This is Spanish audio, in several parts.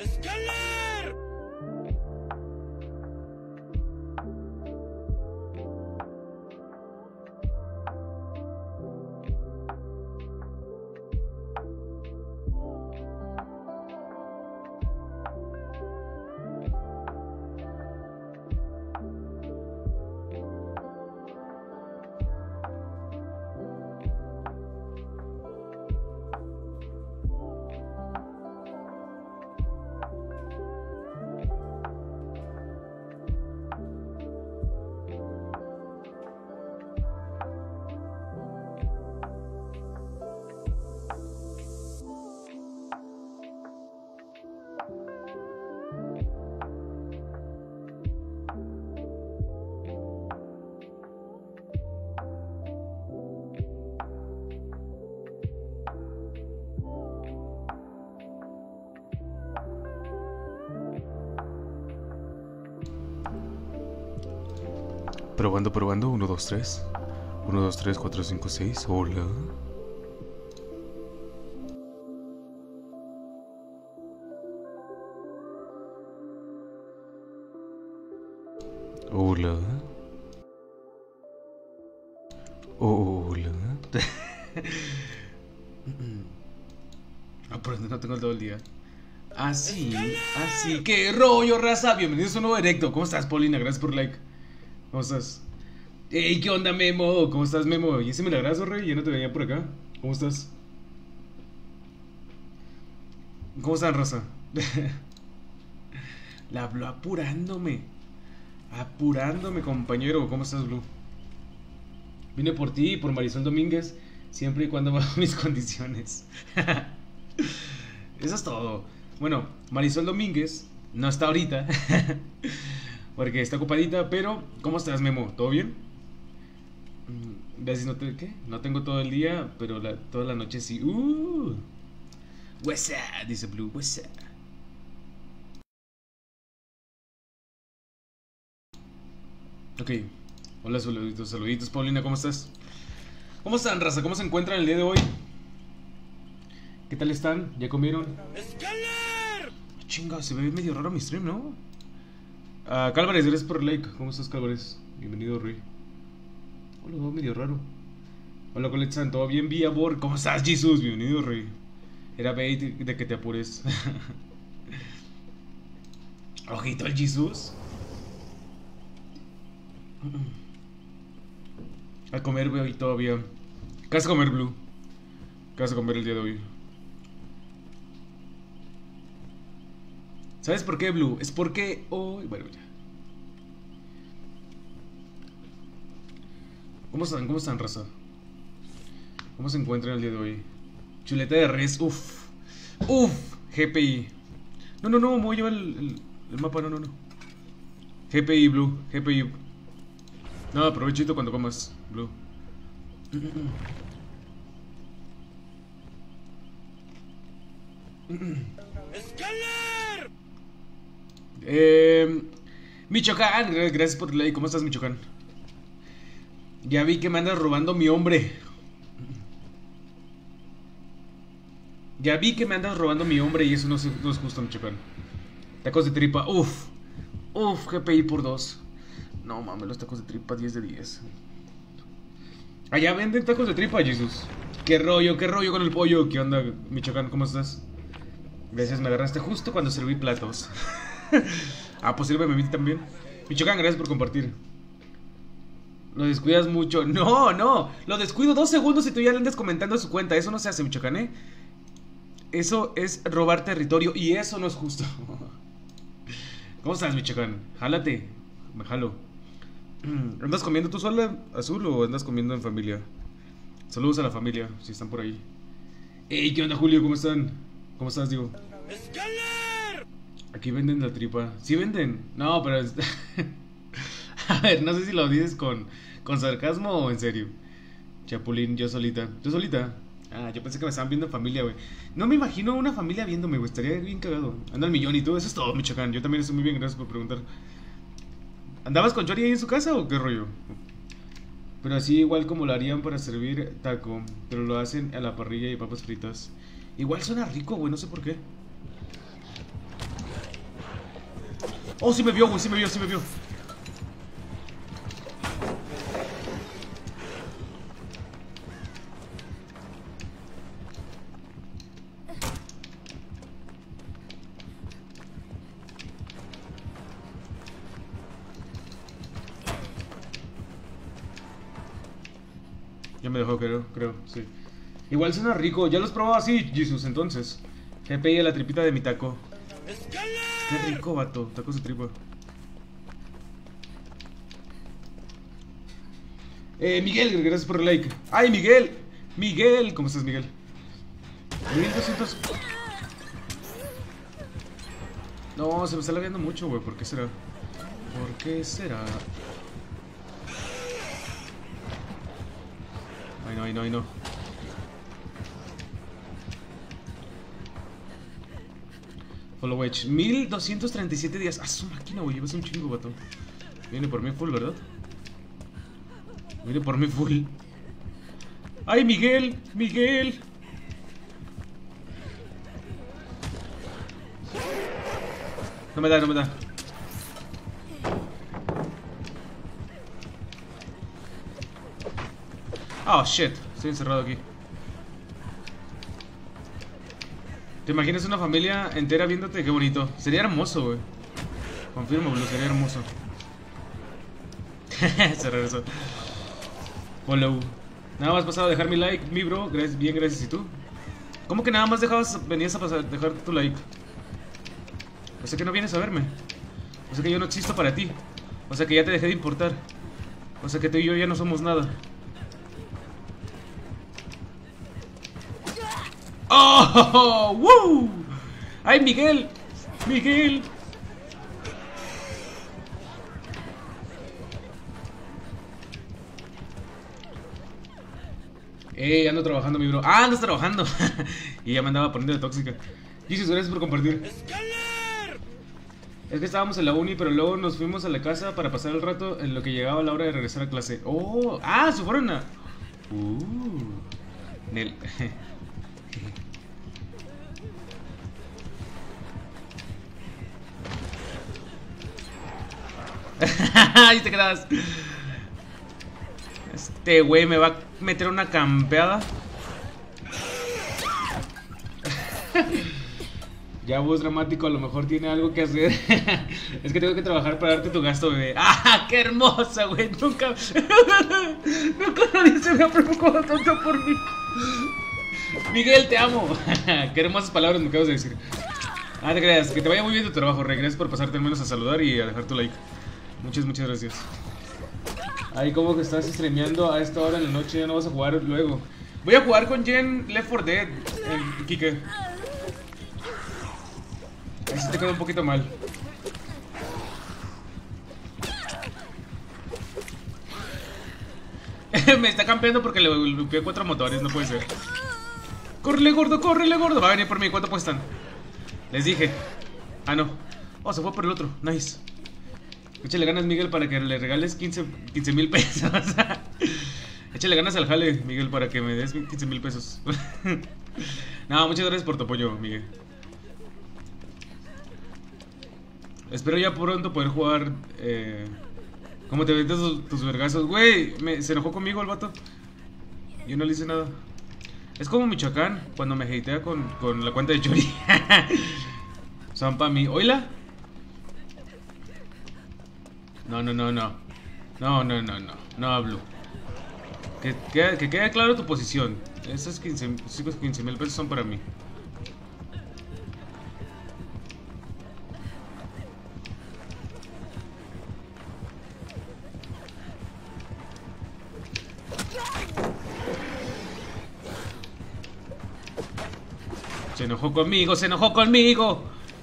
Probando, probando, 1, 2, 3. 1, 2, 3, 4, 5, 6. Hola. Hola. Hola. Ah, por eso no tengo todo el día. Así, así. ¿Qué rollo, raza? Bienvenidos a un nuevo directo. ¿Cómo estás, Paulina? Gracias por like. ¿Cómo estás? Ey, ¿qué onda, Memo? ¿Cómo estás, Memo? ¿Y ese milagroso, rey? Ya no te veía por acá. ¿Cómo estás? ¿Cómo están, raza? La habló apurándome. Apurándome, compañero. ¿Cómo estás, Blue? Vine por ti y por Marisol Domínguez, siempre y cuando bajo mis condiciones. Eso es todo. Bueno, Marisol Domínguez no está ahorita porque está ocupadita, pero ¿cómo estás, Memo? ¿Todo bien? ¿Ves? ¿Qué? No tengo todo el día, pero toda la noche sí. What's up? Dice Blue. What's up? Ok. Hola, saluditos, saluditos. Paulina, ¿cómo estás? ¿Cómo están, raza? ¿Cómo se encuentran el día de hoy? ¿Qué tal están? ¿Ya comieron? ¡Escalar! Chinga, se ve medio raro mi stream, ¿no? Cálvarez, gracias por el like. ¿Cómo estás, Cálvarez? Bienvenido, Rui. Hola, veo medio raro. Hola, Coletsan, ¿todo bien? Vía Bor, ¿cómo estás, Jesus? Bienvenido, Rui. Era bait de que te apures. Ojito al Jesus. A comer, güey, todavía. ¿Qué vas a comer, Blue? ¿Qué vas a comer el día de hoy? ¿Sabes por qué, Blue? Es porque hoy... Bueno, ya. ¿Cómo están? ¿Cómo están, raza? ¿Cómo se encuentran el día de hoy? Chuleta de res, uff. Uff, GPI. No, me voy a llevar el mapa, no. GPI, Blue, GPI. No, provechito cuando comas, Blue. ¡Escalar! Michoacán, gracias por el like. ¿Cómo estás, Michoacán? Ya vi que me andas robando mi hombre. Ya vi que me andas robando mi hombre y eso no es justo, Michoacán. Tacos de tripa, uff. Uff, GPI por 2. No mames, los tacos de tripa 10 de 10. Allá venden tacos de tripa, Jesús. ¿Qué rollo con el pollo? ¿Qué onda, Michoacán? ¿Cómo estás? Gracias, me agarraste justo cuando serví platos. Pues sírveme a mí también. Michoacán, gracias por compartir. Lo descuidas mucho. No, lo descuido 2 segundos y tú ya le andas comentando a su cuenta. Eso no se hace, Michoacán, ¿eh? Eso es robar territorio y eso no es justo. ¿Cómo estás, Michoacán? Jálate. Me jalo. ¿Andas comiendo tú sola, Azul, o andas comiendo en familia? Saludos a la familia, si están por ahí. Ey, ¿qué onda, Julio? ¿Cómo están? ¿Cómo estás, Diego? ¡Escalar! Aquí venden la tripa. ¿Sí venden? No, pero... A ver, no sé si lo dices con sarcasmo o en serio. Chapulín, yo solita. ¿Tú solita? Yo pensé que me estaban viendo en familia, güey. No me imagino una familia viéndome, güey. Estaría bien cagado. Anda el millón y todo. Eso es todo, Michoacán. Yo también estoy muy bien, gracias por preguntar. ¿Andabas con Chori ahí en su casa o qué rollo? Pero así igual como lo harían para servir taco, pero lo hacen a la parrilla y papas fritas. Igual suena rico, güey, no sé por qué. Oh, sí me vio, güey, sí me vio, sí me vio. Ya me dejó, creo, sí. Igual suena rico, ya los probaba así, Jesus, entonces. GPI a la tripita de mi taco. Qué rico, vato, tacos de tripa. Miguel, gracias por el like. ¡Ay, Miguel! Miguel, ¿cómo estás, Miguel? 1200. No, se me está lagueando mucho, güey. ¿Por qué será? ¿Por qué será? Ay, no, ay, no, ay, no. Follow Wedge. 1237 días. Ah, su máquina, güey. Llevas un chingo, vato. Viene por mí full, ¿verdad? Viene por mí full. ¡Ay, Miguel! ¡Miguel! No me da, no me da. Oh, shit. Estoy encerrado aquí. ¿Te imaginas una familia entera viéndote? Qué bonito. Sería hermoso, güey. Confirmo, bro. Sería hermoso. Se regresó. Follow. Nada más pasado a dejar mi like, mi bro. Gracias, bien, gracias. ¿Y tú? ¿Cómo que nada más venías a dejar tu like? O sea que no vienes a verme. O sea que yo no existo para ti. O sea que ya te dejé de importar. O sea que tú y yo ya no somos nada. ¡Oh! ¡Woo! ¡Ay, Miguel! ¡Miguel! Ando trabajando, mi bro. ¡Ah, andas trabajando! Y ya me andaba poniendo de tóxica. Jesus, gracias por compartir. Es que estábamos en la uni, pero luego nos fuimos a la casa para pasar el rato en lo que llegaba la hora de regresar a clase. ¡Oh! ¡Ah! Se fueron a... Nel. Ahí te quedas. Este güey me va a meter una campeada. Ya voz dramático, a lo mejor tiene algo que hacer. Es que tengo que trabajar para darte tu gasto, bebé. ¡Ah, qué hermosa, güey! Nunca nadie se me ha preocupado tanto por mí. Miguel, te amo. Qué hermosas palabras me acabas de decir. Ah, te creas, que te vaya muy bien tu trabajo, Rey. Gracias por pasarte al menos a saludar y a dejar tu like. Muchas gracias. Ahí como que estás streameando a esta hora en la noche, ya no vas a jugar luego. Voy a jugar con Jen Left 4 Dead, Kike. Ahí sí te queda un poquito mal. Me está campeando porque le golpeé 4 motores, no puede ser. ¡Córrele, gordo, córrele, gordo! Va a venir por mí, ¿cuánto cuestan? Les dije. Ah, no. Oh, se fue por el otro, nice. Échale ganas, Miguel, para que le regales 15,000 pesos. Échale ganas al jale, Miguel, para que me des 15,000 pesos. No, muchas gracias por tu apoyo, Miguel. Espero ya pronto poder jugar. ¿Cómo te ves tus vergazos? Güey, se enojó conmigo el vato. Yo no le hice nada. Es como Michoacán, cuando me hatea con la cuenta de Chori. Son pa' mí. ¿Oíla? No. No hablo. Que quede claro tu posición. Esos 15,000 pesos son para mí. Se enojó conmigo, se enojó conmigo.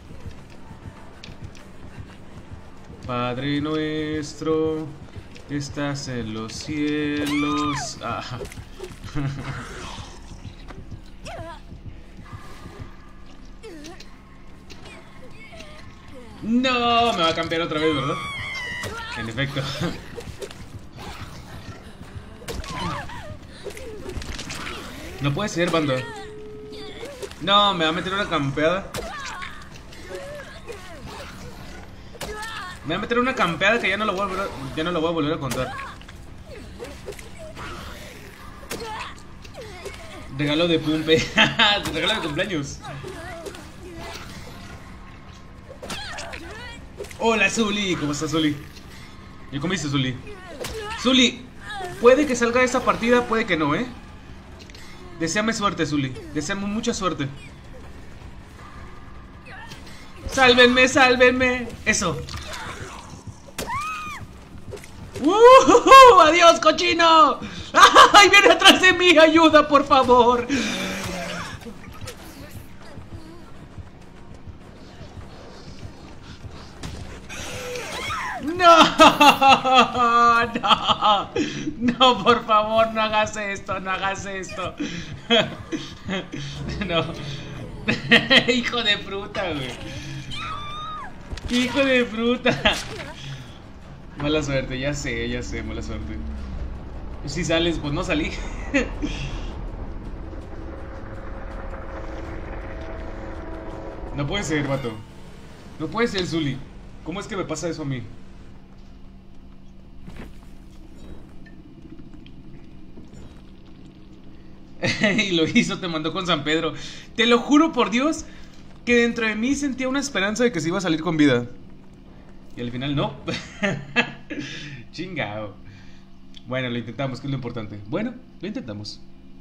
Padre nuestro, que estás en los cielos. Ah. No, me va a cambiar otra vez, ¿verdad? En efecto. No puede ser, banda. No, me va a meter una campeada. Me voy a meter una campeada que ya no lo voy a volver a contar. Regalo de Pumpe. Regalo de cumpleaños. Hola, Zuli. ¿Cómo estás, Zuli? ¿Y cómo dices, Zuli? Zuli, puede que salga esta partida, puede que no, ¿eh? Deseame suerte, Zuli. Deseame mucha suerte. ¡Sálvenme, sálvenme! Eso. ¡Adiós, cochino! ¡Ay, viene atrás de mí! ¡Ayuda, por favor! ¡No! ¡No! ¡No, por favor! ¡No hagas esto! ¡No hagas esto! ¡No! ¡Hijo de fruta, güey! ¡Hijo de fruta! Mala suerte, ya sé, mala suerte. Si sales, pues no salí. No puede ser, vato. No puede ser, Zuli. ¿Cómo es que me pasa eso a mí? Y lo hizo, te mandó con San Pedro. Te lo juro por Dios que dentro de mí sentía una esperanza de que se iba a salir con vida. Y al final no. Chingao. Bueno, lo intentamos, que es lo importante. Bueno, lo intentamos.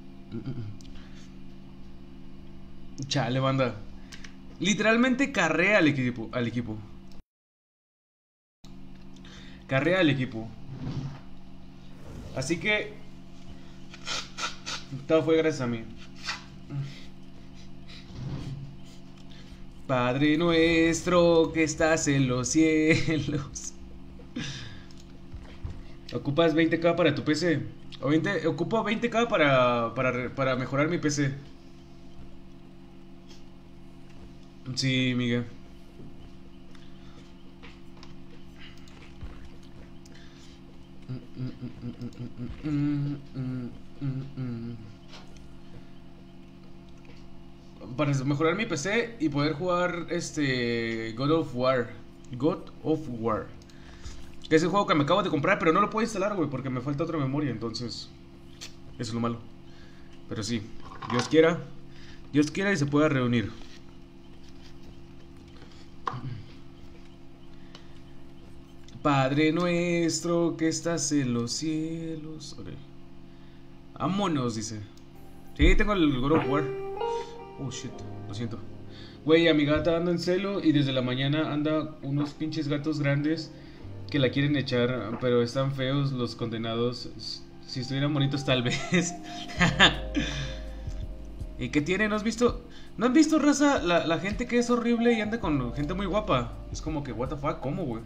Chale, banda. Literalmente carrea al equipo. Carrea al equipo. Así que todo fue gracias a mí. Padre nuestro que estás en los cielos. Ocupas 20k para tu PC. Ocupo 20k para mejorar mi PC. Sí, Miguel. Para mejorar mi PC y poder jugar God of War. Que es el juego que me acabo de comprar, pero no lo puedo instalar, güey, porque me falta otra memoria, entonces eso es lo malo. Pero sí, Dios quiera y se pueda reunir. Padre nuestro que estás en los cielos. Okay. Vámonos, dice. Sí, tengo el God of War. Oh shit, lo siento. Güey, a mi gata anda en celo y desde la mañana anda unos pinches gatos grandes que la quieren echar, pero están feos los condenados. Si estuvieran bonitos tal vez. ¿Y qué tiene? ¿No has visto? ¿No han visto, raza, la gente que es horrible y anda con gente muy guapa? Es como que, what the fuck, ¿cómo, güey?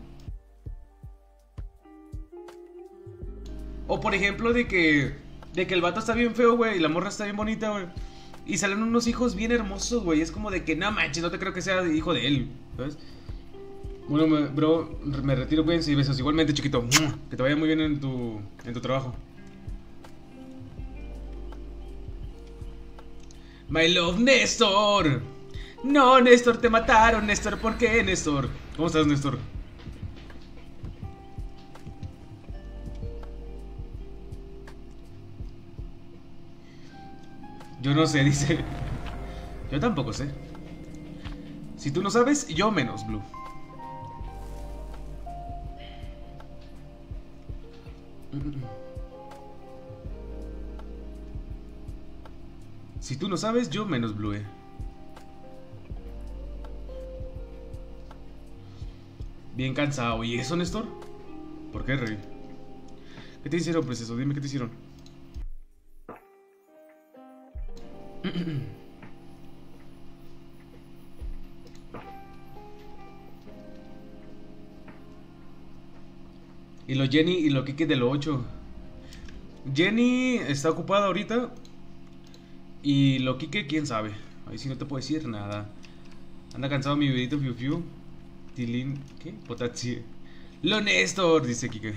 O por ejemplo de que el vato está bien feo, güey, y la morra está bien bonita, güey. Y salen unos hijos bien hermosos, güey. Es como de que, no manches, no te creo que sea hijo de él, ¿sabes? Bueno, bro, me retiro, cuídense y besos. Igualmente, chiquito. Que te vaya muy bien en tu trabajo. My love, Néstor. No, Néstor, te mataron, Néstor. ¿Por qué, Néstor? ¿Cómo estás, Néstor? Yo no sé, dice. Yo tampoco sé. Si tú no sabes, yo menos, Blue. Si tú no sabes, yo menos, Blue. Bien cansado. ¿Y eso, Néstor? ¿Por qué, Rey? ¿Qué te hicieron, precioso? Dime qué te hicieron. Y lo Jenny y lo Kike de lo 8. Jenny está ocupada ahorita. Y lo Kike, quién sabe. Ahí sí no te puedo decir nada. Anda cansado mi bebito Fiu Fiu. Tilín, ¿qué? Potatsi. Lo Néstor, dice Kike.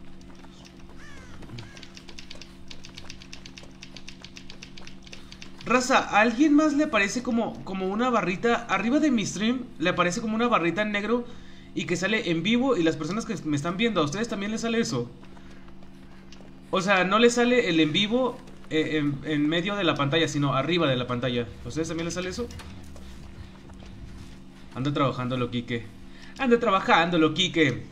Raza, ¿a alguien más le aparece como una barrita? Arriba de mi stream le aparece como una barrita en negro. y que sale en vivo y las personas que me están viendo, ¿a ustedes también les sale eso? O sea, no les sale el en vivo en medio de la pantalla, sino arriba de la pantalla. ¿A ustedes también les sale eso? Anda trabajándolo, Quique. Anda trabajándolo, Quique.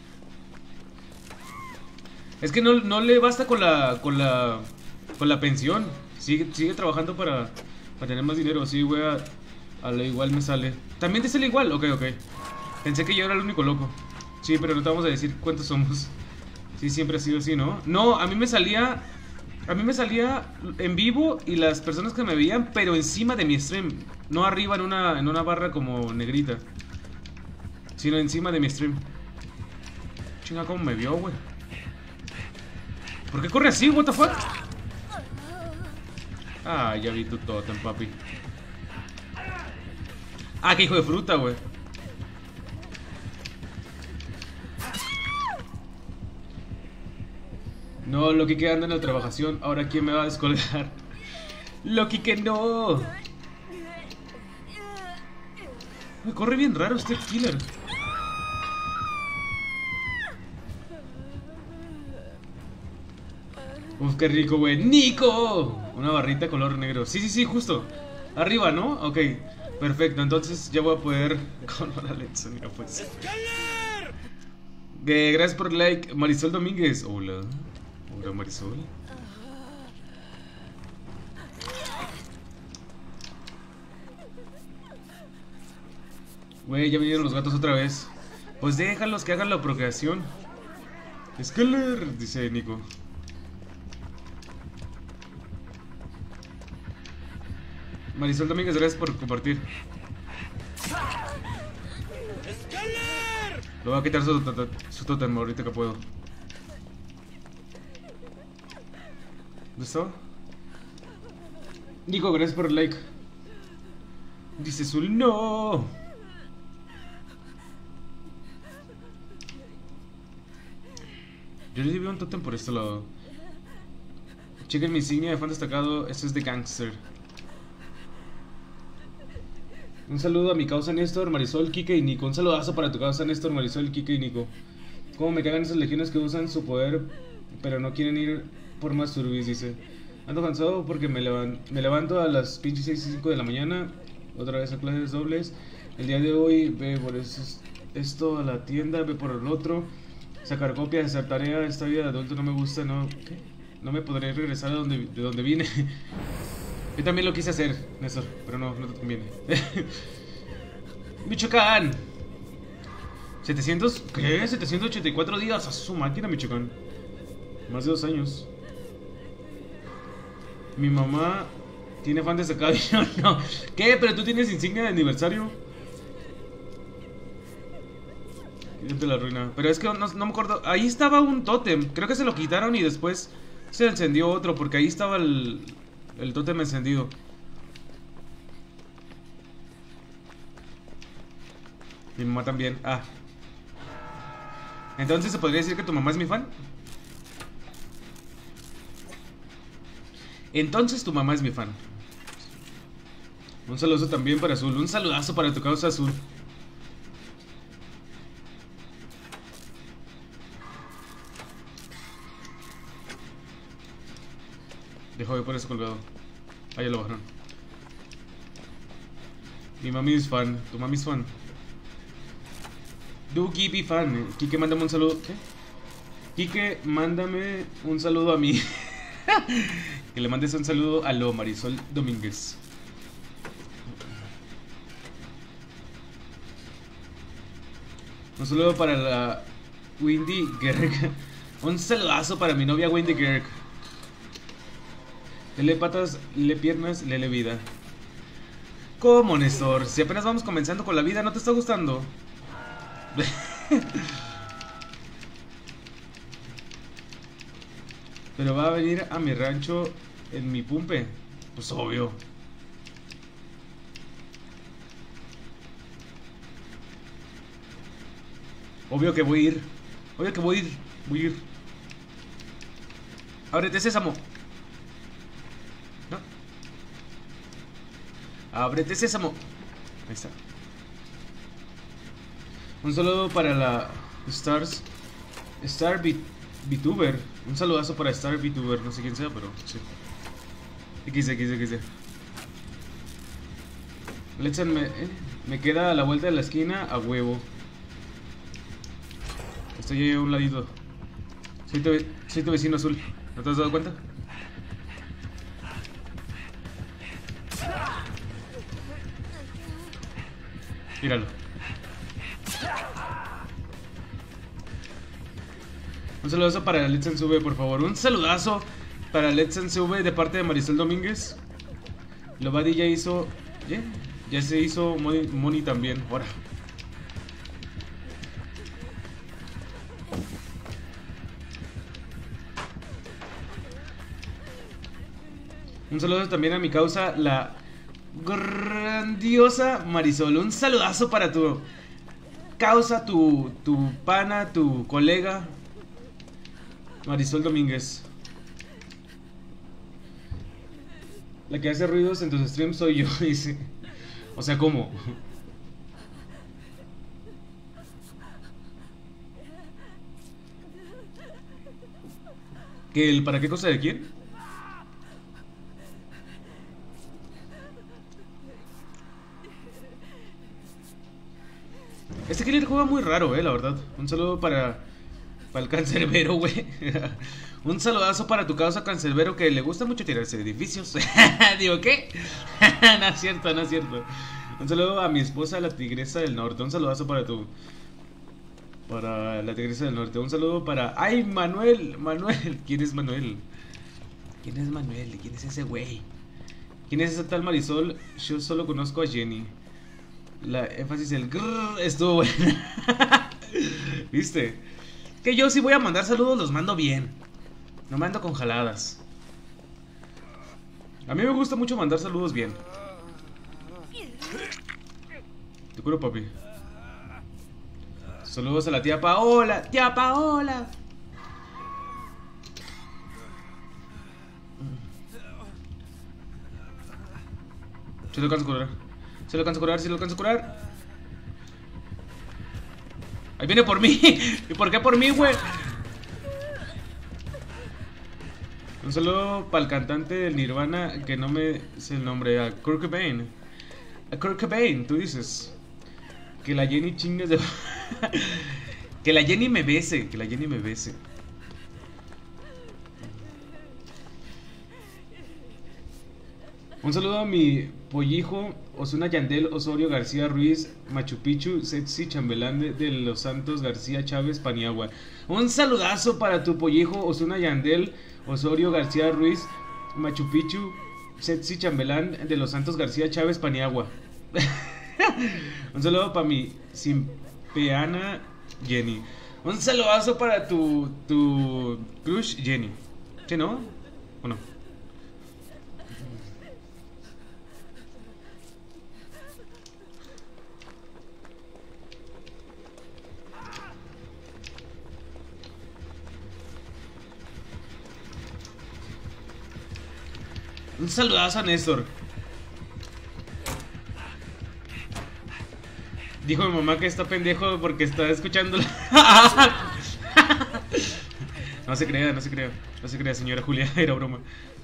Es que no le basta con la pensión. Sigue trabajando para tener más dinero. Sí, güey, a lo igual me sale. ¿También te sale igual? Ok. Pensé que yo era el único loco. Sí, pero no te vamos a decir cuántos somos. Sí, siempre ha sido así, ¿no? No, a mí me salía en vivo y las personas que me veían, pero encima de mi stream. No arriba en una barra como negrita, sino encima de mi stream. Chinga, cómo me vio, güey. ¿Por qué corre así? What the fuck? Ah, ya vi tu totem, papi. Ah, qué hijo de fruta, güey. No, Loki que anda en la trabajación. Ahora, ¿quién me va a descolgar? Loki que no. Me corre bien raro este killer. Uf, qué rico, güey. ¡Nico! Una barrita color negro. Sí, justo. Arriba, ¿no? Ok, perfecto. Entonces ya voy a poder con la lección, mira, pues. Gracias por el like, Marisol Domínguez. Hola. Hola, Marisol. Güey, ya vinieron los gatos otra vez. Pues déjalos que hagan la procreación. Skeller, dice Nico. Marisol Domínguez, gracias por compartir. Lo voy a quitar su totem ahorita que puedo. ¿Dónde está? Nico, gracias por el like. Dice Zul, no. Yo le di un totem por este lado. Chequen mi insignia de fan destacado. Este es de Gangster. Un saludo a mi causa Néstor, Marisol, Kike y Nico. Un saludazo para tu causa Néstor, Marisol, Kike y Nico. Cómo me cagan esas legiones que usan su poder, pero no quieren ir por más turbis, dice. Ando cansado porque me levanto a las pinches 6 y 5 de la mañana. Otra vez a clases dobles. El día de hoy ve por esto a la tienda, ve por el otro. Sacar copias, hacer tarea. Esta vida de adulto no me gusta, no. ¿Qué? No me podré regresar de donde vine. Yo también lo quise hacer, Néstor, pero no te conviene. Michoacán. 700, ¿qué? 784 días a su máquina, Michoacán. Más de 2 años. Mi mamá tiene fan de sacado y yo no. ¿Qué? ¿Pero tú tienes insignia de aniversario? De la ruina. Pero es que no me acuerdo. Ahí estaba un tótem. Creo que se lo quitaron y después se encendió otro. Porque ahí estaba el tótem encendido. Mi mamá también. Ah. Entonces se podría decir que tu mamá es mi fan. Entonces tu mamá es mi fan. Un saludo también para Azul. Un saludazo para tu causa Azul. Dejo de poner eso colgado. Ah, ya lo bajaron. Mi mami es fan. Tu mami es fan. Do Kike fan. Kike, mándame un saludo. ¿Qué? Kike, mándame un saludo a mí. Que le mandes un saludo a lo Marisol Domínguez. Un saludo para la Windy Gerg. Un saludazo para mi novia Windy Gerg. Lele patas, lele piernas, lele vida. ¿Cómo, Néstor? Si apenas vamos comenzando con la vida, ¿no te está gustando? Pero va a venir a mi rancho en mi pumpe. Pues obvio. Obvio que voy a ir. Obvio que voy a ir. Voy a ir. Ábrete, sésamo. ¿No? Ábrete, sésamo. Ahí está. Un saludo para la Star VTuber. Un saludazo para Star VTuber. No sé quién sea, pero sí. XD. Letson me queda a la vuelta de la esquina a huevo. Estoy ahí a un ladito. Soy tu vecino azul. ¿No te has dado cuenta? Míralo. Un saludazo para Let's Sube, por favor. Un saludazo para Let's Sube de parte de Marisol Domínguez. Lobadi ya hizo... Ya se hizo Moni también. Ahora. Un saludo también a mi causa, la grandiosa Marisol. Un saludazo para tu causa, tu pana, tu colega Marisol Domínguez. La que hace ruidos en tus streams soy yo, dice. O sea, ¿cómo? ¿Para qué cosa de quién? Este killer juega muy raro, la verdad. Un saludo para el cancerbero, güey. Un saludazo para tu causa cancerbero que le gusta mucho tirarse de edificios. Digo, ¿qué? No es cierto, no es cierto. Un saludo a mi esposa, la tigresa del norte. Un saludazo para la tigresa del norte. Un saludo para... ¡Ay, Manuel! ¿Quién es Manuel? ¿Quién es Manuel? ¿Quién es ese güey? ¿Quién es esa tal Marisol? Yo solo conozco a Jenny. La énfasis del grrr estuvo buena. ¿Viste? Que yo si voy a mandar saludos los mando bien. No mando con jaladas. A mí me gusta mucho mandar saludos bien. Te curo, papi. Saludos a la tía Paola. ¡Tía Paola! Se lo alcanzo a curar. Se lo alcanzo a curar. Ahí viene por mí. ¿Y por qué por mí, güey? Un saludo para el cantante del Nirvana, que no me sé el nombre, a Kurt Cobain. A Kurt Cobain, tú dices. Que la Jenny chingues de... Que la Jenny me bese. Un saludo a mi pollijo Osuna Yandel Osorio García Ruiz Machu Picchu Setsi Chambelán de Los Santos García Chávez Paniagua. Un saludazo para tu pollijo Osuna Yandel Osorio García Ruiz Machu Picchu Setsi Chambelán de Los Santos García Chávez Paniagua. Un saludo para mi simpeana Jenny. Un saludazo para tu crush Jenny. ¿Sí, no? ¿O no? Un saludazo a Néstor. Dijo mi mamá que está pendejo porque está escuchando. No se crea, señora Julia. Era broma.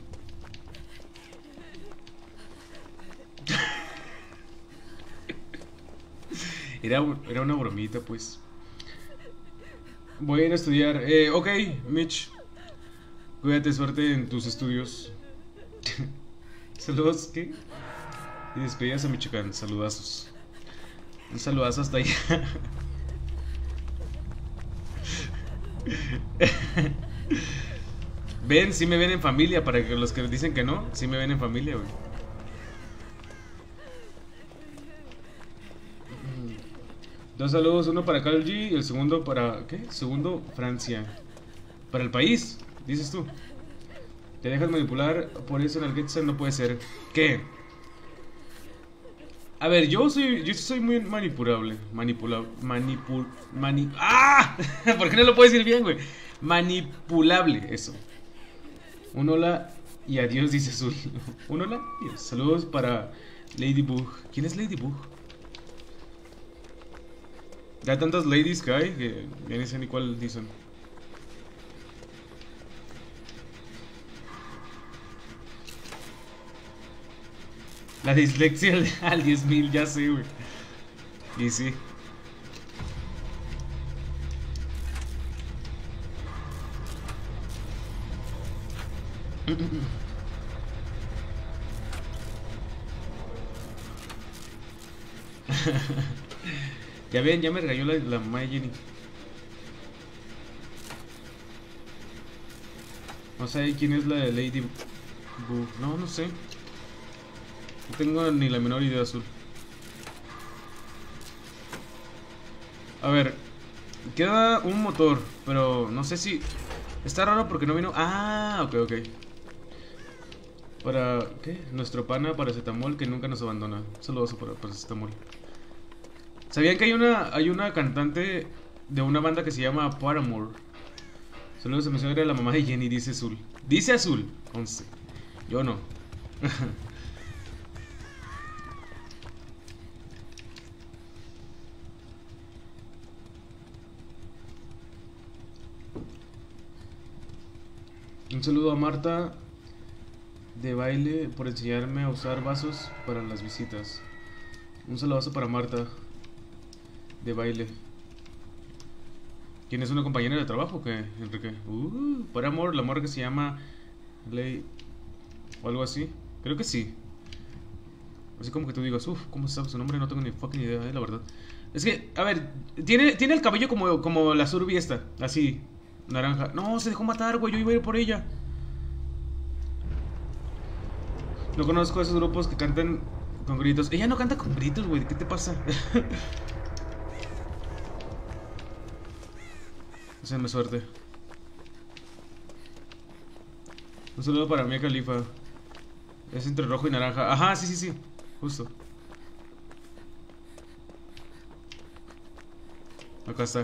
Era una bromita, pues. Voy a ir a estudiar. Ok, Mitch. Cuídate, suerte en tus estudios. Saludos, ¿qué? Y despedidas a Michoacán, saludazos. Un saludazo hasta allá. Ven, sí me ven en familia. Para que los que dicen que no, sí me ven en familia, güey. Dos saludos, uno para Karol G y el segundo para... ¿qué? Segundo, Francia. Para el país, dices tú. Te dejas manipular, por eso en el Getsen no puede ser. ¿Qué? A ver, yo soy muy manipulable. ¡Ah! ¿Por qué no lo puedo decir bien, güey? Manipulable, eso. Un hola y adiós, dice Azul. Un hola y adiós. Saludos para Ladybug. ¿Quién es Ladybug? Ya tantas ladies que hay que ya ni sé ni cuál dicen. La dislexia al 10.000, ya sé, güey. Y sí. Ya ven, ya me regañó la mamá de Jenny. No sé quién es la de Lady Boo. No, no sé. No tengo ni la menor idea, Azul. A ver, queda un motor, pero no sé si... Está raro porque no vino... Ah, ok, ok. Para... ¿Qué? Nuestro pana paracetamol que nunca nos abandona. Saludos para paracetamol. ¿Sabían que hay una cantante de una banda que se llama Paramore? Solo se menciona la mamá de Jenny, dice Azul. Dice Azul, 11. Yo no. Un saludo a Marta de baile por enseñarme a usar vasos para las visitas. Un saludazo para Marta de baile. ¿Quién es una compañera de trabajo? ¿Qué, Enrique? Para amor, la morra que se llama Ley o algo así. Creo que sí. Así como que tú digas, ¿cómo sabes su nombre? No tengo ni fucking idea, la verdad. Es que, a ver, tiene el cabello como la Surbi esta, así, naranja. No, se dejó matar, güey, yo iba a ir por ella. No conozco a esos grupos que cantan con gritos. Ella no canta con gritos, güey, ¿qué te pasa? Haceme suerte. Un saludo para Mia Khalifa. Es entre rojo y naranja. Ajá, sí, sí, sí. Justo. Acá está.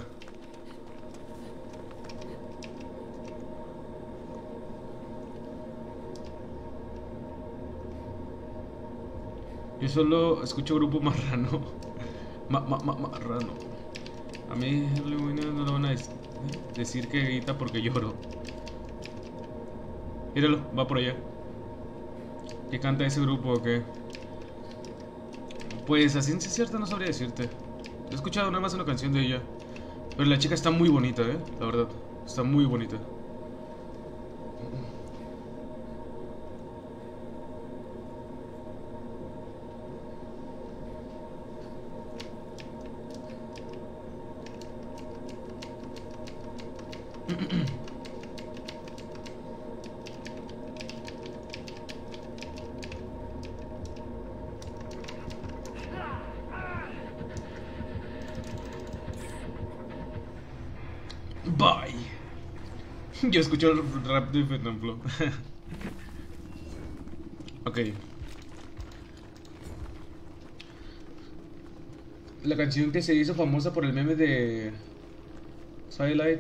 Yo solo escucho grupo marrano. Marrano. A mí no le van a decir que grita porque lloro. Míralo, va por allá. ¿Qué canta ese grupo o qué? Pues a ciencia cierta no sabría decirte. He escuchado nada más una canción de ella. Pero la chica está muy bonita, la verdad. Está muy bonita. Bye. Yo escucho el rap de Fernanfloo. Ok. La canción que se hizo famosa por el meme de Twilight.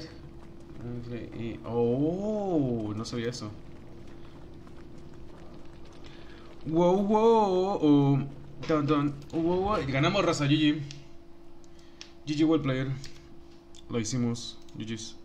Oh, no sabía eso. Wow, wow. Wow. Ganamos, raza, GG. GG, well player. Lo hicimos. GG's.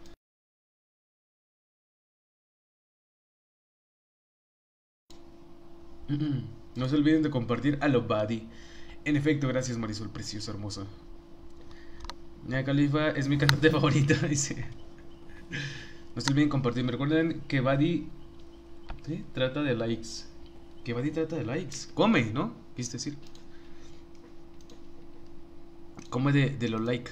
No se olviden de compartir a lo buddy. En efecto, gracias Marisol, preciosa, hermosa. Mia Khalifa es mi cantante favorita, dice. No se olviden compartir. Me recuerden que Buddy trata de likes. Que Buddy trata de likes. Come, ¿no? Quiste decir. Come de los like.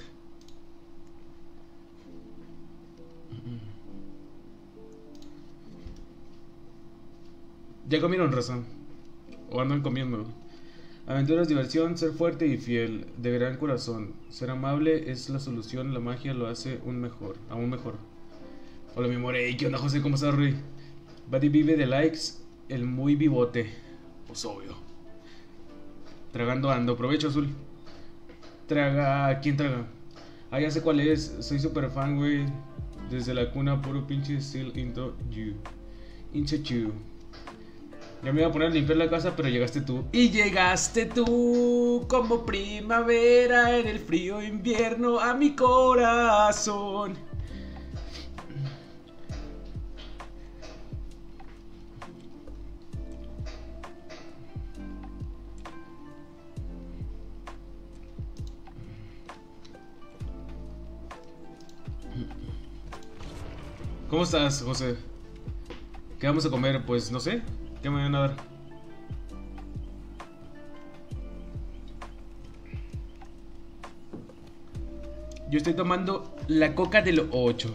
Ya comieron, razón. O andan comiendo. Aventuras, diversión, ser fuerte y fiel, de gran corazón. Ser amable es la solución, la magia lo hace aún mejor. Hola mi more, ¿qué onda José? ¿Cómo estás, Rey? Buddy vive de likes, el muy vivote. Pues obvio. Tragando ando, provecho Azul. Traga, ¿quién traga? Ah, ya sé cuál es, soy super fan, güey. Desde la cuna, puro pinche still into you. Into you. Ya me iba a poner a limpiar la casa, pero llegaste tú. Y llegaste tú como primavera en el frío invierno a mi corazón. ¿Cómo estás, José? ¿Qué vamos a comer? Pues no sé. ¿Qué me van a dar? Yo estoy tomando la coca de los 8.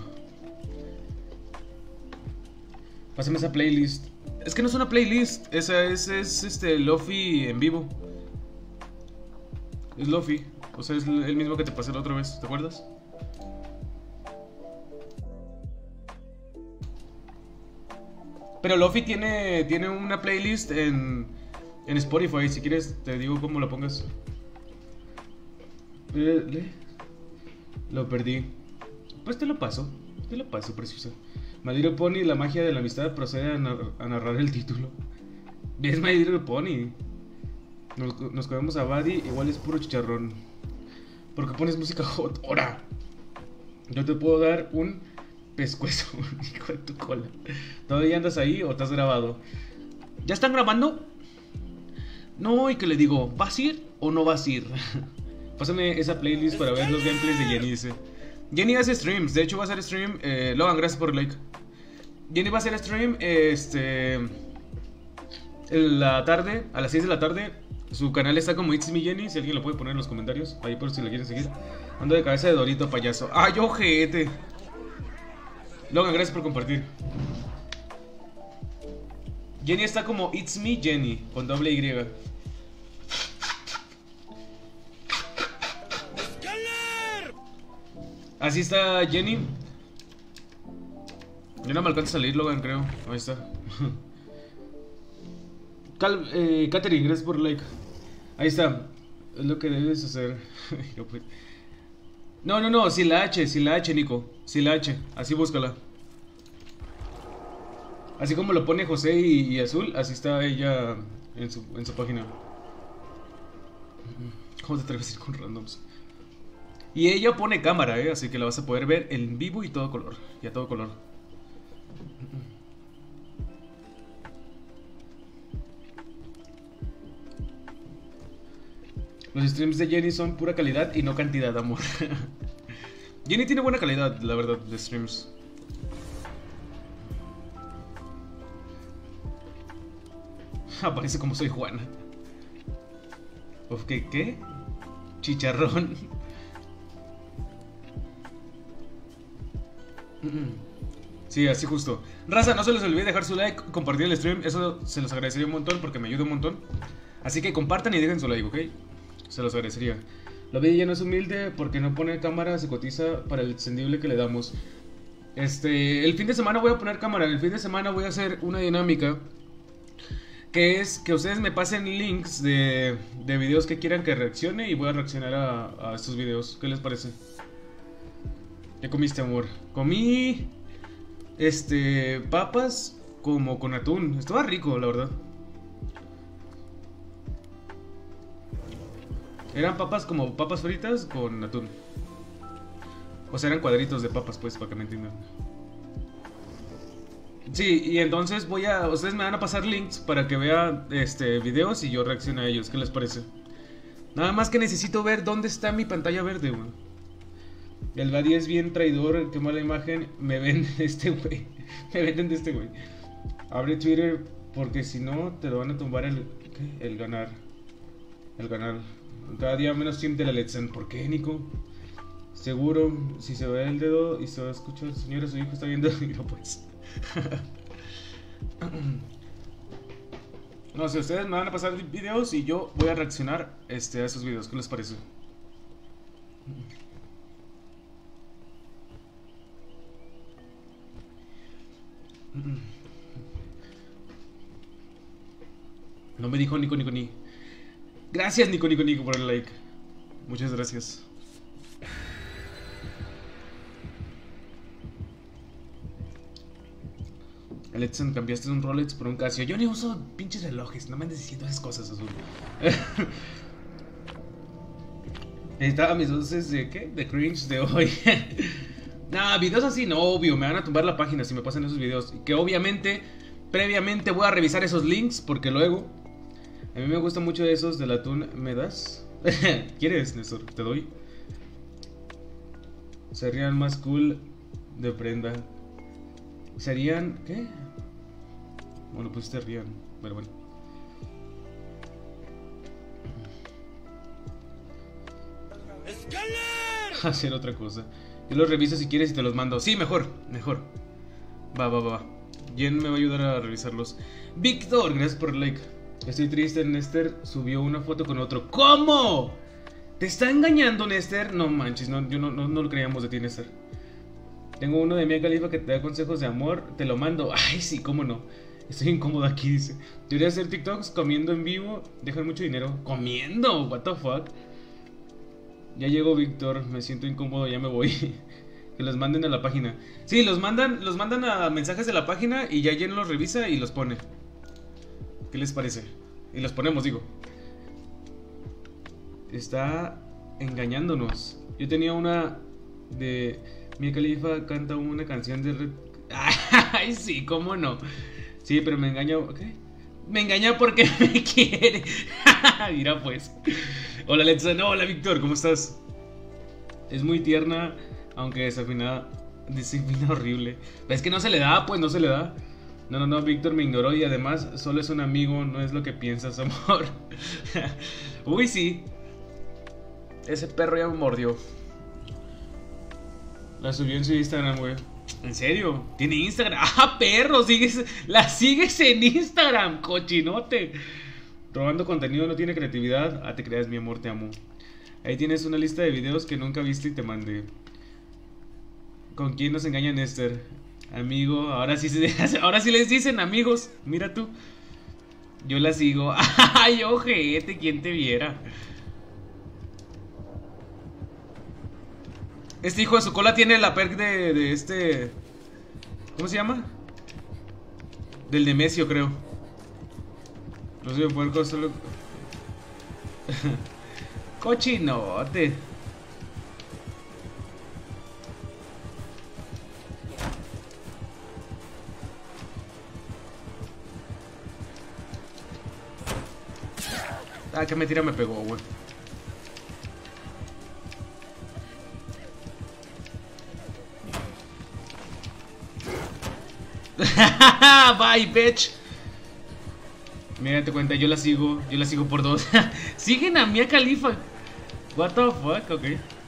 Pásame esa playlist. Es que no es una playlist. Esa es Lofi en vivo. Es Lofi. O sea, es el mismo que te pasé la otra vez. ¿Te acuerdas? Pero Lofi tiene una playlist en Spotify. Si quieres, te digo cómo la pongas. Lo perdí. Pues te lo paso, preciosa. My Little Pony, la magia de la amistad procede a narrar el título. Es My Little Pony. Nos comemos a Buddy, igual es puro chicharrón. ¿Por qué pones música hot? ¡Hora! Yo te puedo dar un pescuezo, hijo de tu cola. ¿Todavía andas ahí o te has grabado? ¿Ya están grabando? No, y que le digo, ¿vas a ir o no vas a ir? Pásame esa playlist para ver los gameplays de Jenny, dice. Jenny hace streams, de hecho va a hacer stream. Logan, gracias por el like. Jenny va a hacer stream en la tarde, a las 6 de la tarde. Su canal está como It's Me Jenny, si alguien lo puede poner en los comentarios. Ahí por si la quieren seguir. Ando de cabeza de Dorito, payaso. ¡Ay, ojete! Logan, gracias por compartir. Jenny está como It's Me Jenny, con doble Y. Así está Jenny. Yo no me alcanzo a salir, Logan, creo. Ahí está. Katherine, gracias por el like. Ahí está. Es lo que debes hacer. No, sin la H, Nico. Sin la H, así búscala. Así como lo pone José y Azul, así está ella en su página. ¿Cómo te atreves a ir con randoms? Y ella pone cámara, así que la vas a poder ver en vivo y todo color. Y a todo color. Los streams de Jenny son pura calidad y no cantidad, amor. Jenny tiene buena calidad, la verdad, de streams. Aparece como soy Juana. Uf, ¿qué? Chicharrón. Sí, así justo. Raza, no se les olvide dejar su like, compartir el stream. Eso se los agradecería un montón porque me ayuda un montón. Así que compartan y dejen su like, ¿ok? Se los agradecería. La vida ya no es humilde porque no pone cámara, se cotiza para el encendible que le damos. El fin de semana voy a poner cámara. El fin de semana voy a hacer una dinámica, que es que ustedes me pasen links de videos que quieran que reaccione y voy a reaccionar a estos videos. ¿Qué les parece? ¿Qué comiste, amor? Comí papas como con atún. Estaba rico, la verdad. Eran papas como papas fritas con atún. O sea, eran cuadritos de papas, pues, para que me entiendan. Sí, y entonces ustedes me van a pasar links para que vean videos y yo reacciono a ellos. ¿Qué les parece? Nada más que necesito ver dónde está mi pantalla verde, güey. El Buddy es bien traidor, qué mala imagen. Me ven güey. Me venden de este güey. Abre Twitter porque si no te lo van a tumbar el ganar. El ganar. Cada día menos team de la Let's. ¿Por qué, Nico? Seguro, si se ve el dedo y se va a escuchar, señora, su hijo está viendo y no pues. No sé, ustedes me van a pasar videos y yo voy a reaccionar a esos videos. ¿Qué les parece? No me dijo Nico ni. Gracias Nico por el like. Muchas gracias. El Edson, cambiaste un Rolex por un Casio. Yo ni uso pinches relojes, no me andes diciendo esas cosas, Azul. Necesitaba mis dosis de ¿qué? De cringe de hoy. Nah, videos así no, obvio, me van a tumbar la página si me pasan esos videos. Y que obviamente, previamente voy a revisar esos links, porque luego a mí me gusta mucho esos del atún. ¿Me das? ¿Quieres, Néstor? Te doy. Serían más cool de prenda. Serían... ¿qué? Bueno, pues te rían. Pero bueno. Hacer otra cosa. Yo los reviso si quieres y te los mando. Sí, mejor, mejor. Va. Jen me va a ayudar a revisarlos. Víctor, gracias por el like. Estoy triste, Nester subió una foto con otro. ¿Cómo? ¿Te está engañando, Nester? No manches, no, yo no lo creíamos de ti, Nester. Tengo uno de Mia Khalifa que te da consejos de amor. Te lo mando. Ay, sí, cómo no. Estoy incómodo aquí, dice. Debería hacer TikToks comiendo en vivo. Dejan mucho dinero. ¿Comiendo? What the fuck. Ya llegó Víctor. Me siento incómodo, ya me voy. Que los manden a la página. Sí, los mandan a mensajes de la página. Y ya Jen los revisa y los pone. ¿Qué les parece? Y los ponemos, digo. Está engañándonos. Yo tenía una de... Mia Khalifa canta una canción de... Ay, sí, cómo no. Sí, pero me engaña... ¿Qué? Me engaña porque me quiere. Mira pues. Hola, Letson. Hola, Víctor, ¿cómo estás? Es muy tierna, aunque desafina horrible. Pero es que no se le da, pues, no se le da. No, Víctor me ignoró y además solo es un amigo, no es lo que piensas, amor. Uy, sí. Ese perro ya me mordió. La subió en su Instagram, güey. ¿En serio? ¿Tiene Instagram? ¡Ah, perro! La sigues en Instagram, cochinote. Robando contenido, no tiene creatividad. Ah, te creas, mi amor, te amo. Ahí tienes una lista de videos que nunca viste y te mandé. ¿Con quién nos engaña Nester? Amigo, ahora sí les dicen amigos. Mira tú. Yo la sigo. Ay, ojete, ¿quién te viera? Este hijo de su cola tiene la perk de este... ¿Cómo se llama? Del Nemesio, creo. No sé, puerco solo... Cochinote. Ah, qué mentira me pegó, güey. Bye, bitch. Mira, date cuenta, yo la sigo por 2. Siguen a Mia Khalifa. What the fuck, ok.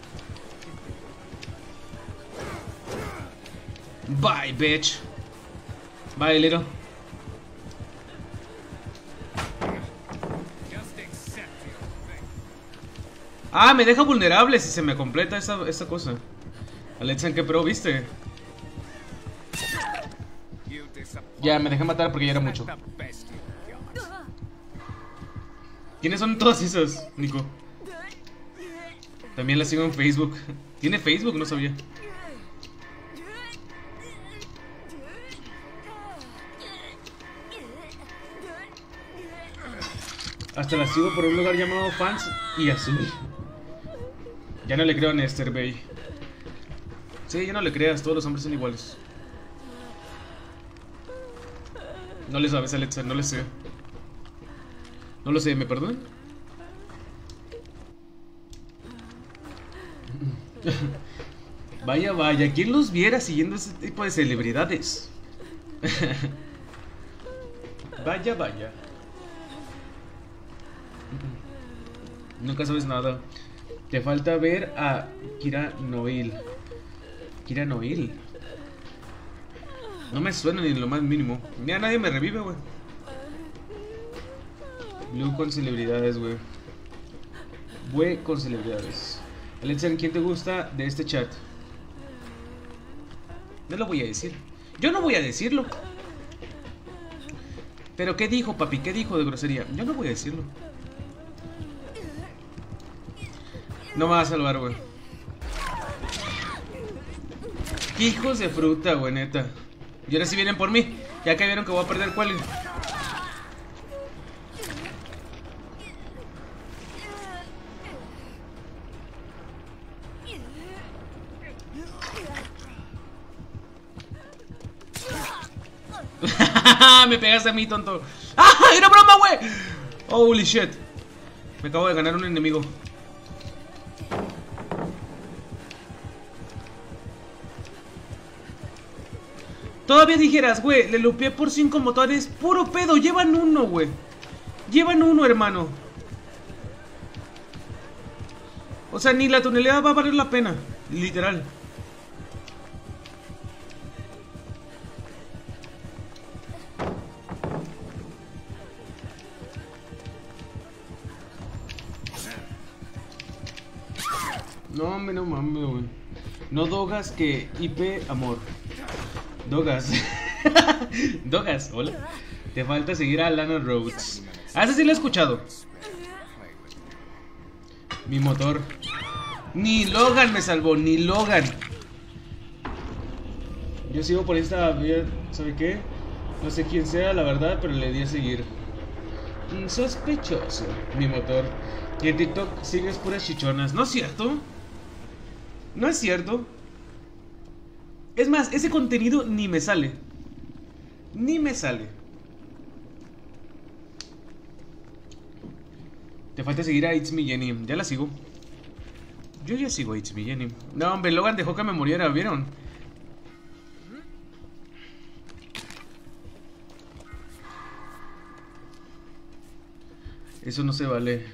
Bye, bitch. Bye, little. Ah, me deja vulnerable si se me completa esa cosa. Alexa, ¿en qué pro viste? Ya, me dejé matar porque ya era mucho. ¿Quiénes son todas esas, Nico? También la sigo en Facebook. ¿Tiene Facebook? No sabía. Hasta la sigo por un lugar llamado Fans y Azul. Ya no le creo a Nester Bay. Sí, ya no le creas, todos los hombres son iguales. No le sabes, Alexa, no le sé. No lo sé, ¿me perdonan? Vaya, ¿quién los viera siguiendo ese tipo de celebridades? Vaya. Nunca sabes nada. Te falta ver a Kira Noil. Kira Noil. No me suena ni lo más mínimo. Ya nadie me revive, güey. Blue con celebridades, güey. Güey con celebridades. Alexa, ¿quién te gusta de este chat? No lo voy a decir. Yo no voy a decirlo. Pero ¿qué dijo, papi? ¿Qué dijo de grosería? Yo no voy a decirlo. No me va a salvar, güey. Hijos de fruta, güey, neta. Y ahora sí vienen por mí. Ya que vieron que voy a perder quali. Me pegaste a mí, tonto. ¡Ah! ¡Era broma, güey! Holy shit. Me acabo de ganar un enemigo. Todavía dijeras, güey, le lupeé por 5 motores. Puro pedo, llevan uno, güey. Llevan uno, hermano. O sea, ni la tonelada va a valer la pena. Literal. No, hombre, no mames, güey. No Dogas que IP amor. Dogas. Dogas, hola. Te falta seguir a Lana Rhodes. Ah, ese sí lo he escuchado. Mi motor. Ni Logan me salvó, ni Logan. Yo sigo por esta vía, ¿sabe qué? No sé quién sea, la verdad, pero le di a seguir. Sospechoso, mi motor. Y en TikTok sigues puras chichonas. ¿No es cierto? No es cierto. Es más, ese contenido ni me sale. Ni me sale. Te falta seguir a It's Me Jenny. Ya la sigo. Yo ya sigo a It's Me Jenny. No, hombre, Logan dejó que me muriera, ¿vieron? Eso no se vale.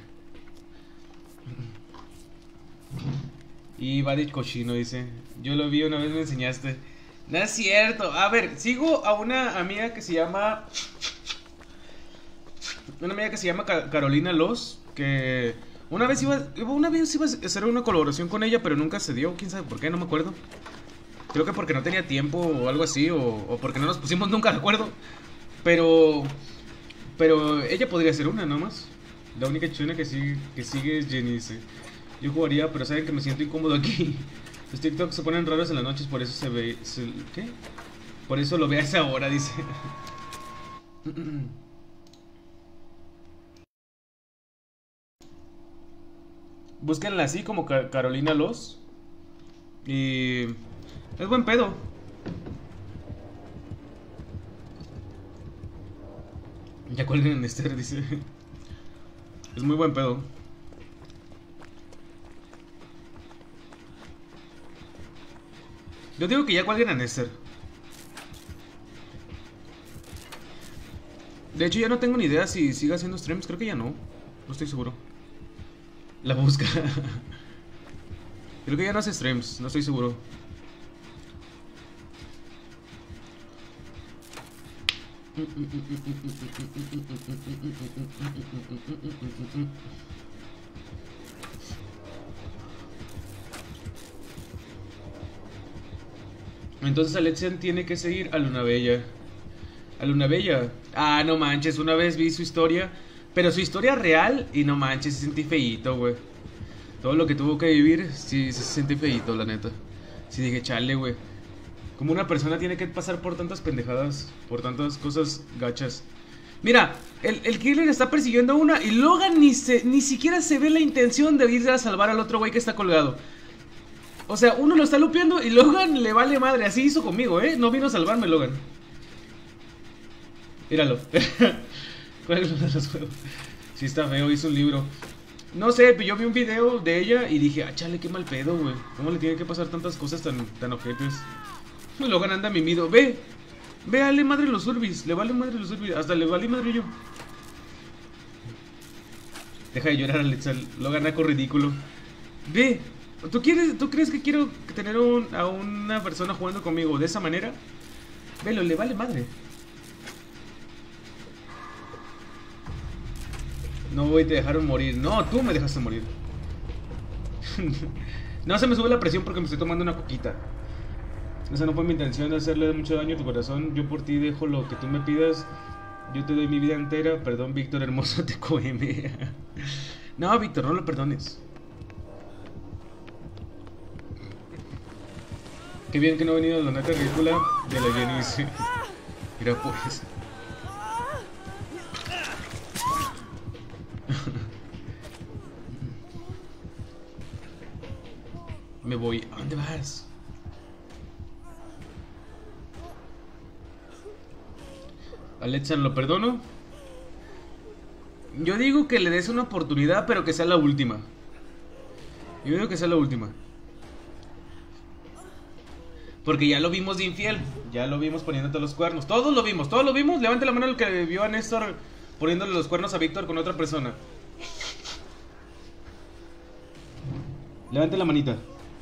Y va de cochino, dice. Yo lo vi una vez, me enseñaste. No es cierto. A ver, sigo a una amiga que se llama... Una amiga que se llama Carolina Los. Que una vez iba a hacer una colaboración con ella, pero nunca se dio. Quién sabe por qué, no me acuerdo. Creo que porque no tenía tiempo o algo así. O porque no nos pusimos nunca de acuerdo. Pero ella podría ser una nomás. La única chuna que sigue es Jenny, dice. Yo jugaría, pero saben que me siento incómodo aquí. Los TikToks se ponen raros en las noches, por eso se ve... ¿Qué? Por eso lo ve a esa hora, dice. Búsquenla así como Carolina Los. Y... es buen pedo. Ya cuelguen en Esther, dice. Es muy buen pedo. Yo digo que ya cuelguen a Nester. De hecho ya no tengo ni idea si sigue haciendo streams. Creo que ya no. No estoy seguro. La busca. Creo que ya no hace streams. No estoy seguro. Entonces Alexian tiene que seguir a Luna Bella. A Luna Bella. Ah, no manches, una vez vi su historia. Pero su historia real. Y no manches, se sentí feíto, güey. Todo lo que tuvo que vivir, sí, se sentí feíto, la neta. Sí dije, chale, güey. Como una persona tiene que pasar por tantas pendejadas. Por tantas cosas gachas. Mira, el killer está persiguiendo a una. Y Logan ni siquiera se ve la intención de ir a salvar al otro güey que está colgado. O sea, uno lo está lupeando y Logan le vale madre. Así hizo conmigo, ¿eh? No vino a salvarme, Logan. Míralo. ¿Cuál es uno de los juegos? Sí está feo, hizo un libro. No sé, yo vi un video de ella y dije, ah, chale, qué mal pedo, güey. ¿Cómo le tienen que pasar tantas cosas tan ojetes? Logan anda mimido. Ve, vale madre los Urbis. Le vale madre los Urbis. Hasta le vale madre yo. Deja de llorar, Alexa. Logan naco ridículo. Ve. ¿Tú crees que quiero tener a una persona jugando conmigo de esa manera? Velo, le vale madre. No voy, te dejaron morir. No, tú me dejaste morir. No, se me sube la presión porque me estoy tomando una coquita. Esa no fue mi intención de hacerle mucho daño a tu corazón. Yo por ti dejo lo que tú me pidas. Yo te doy mi vida entera. Perdón, Víctor, hermoso, te coime. No, Víctor, no lo perdones. Qué bien que no ha venido la neta ridícula de la Jenny. Sí. Mira pues. Me voy. ¿A dónde vas? Alexa, ¿lo perdono? Yo digo que le des una oportunidad, pero que sea la última. Yo digo que sea la última. Porque ya lo vimos de infiel. Ya lo vimos poniéndote los cuernos. Todos lo vimos, todos lo vimos. Levante la mano el que vio a Néstor poniéndole los cuernos a Víctor con otra persona. Levante la manita.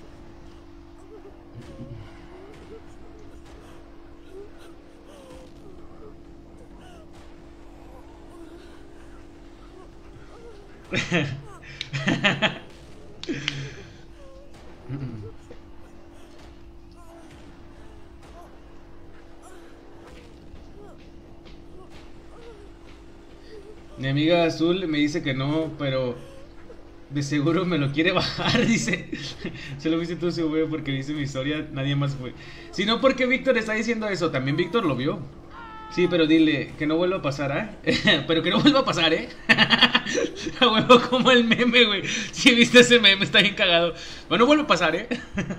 Mi amiga Azul me dice que no, pero de seguro me lo quiere bajar, dice. Se lo viste tú, sí, güey, porque dice mi historia, nadie más fue. Si no, ¿por qué Víctor está diciendo eso? También Víctor lo vio. Sí, pero dile que no vuelva a pasar, ¿eh? Pero que no vuelva a pasar, ¿eh? A huevo, como el meme, güey. Si viste ese meme, está bien cagado. Bueno, no vuelva a pasar, ¿eh?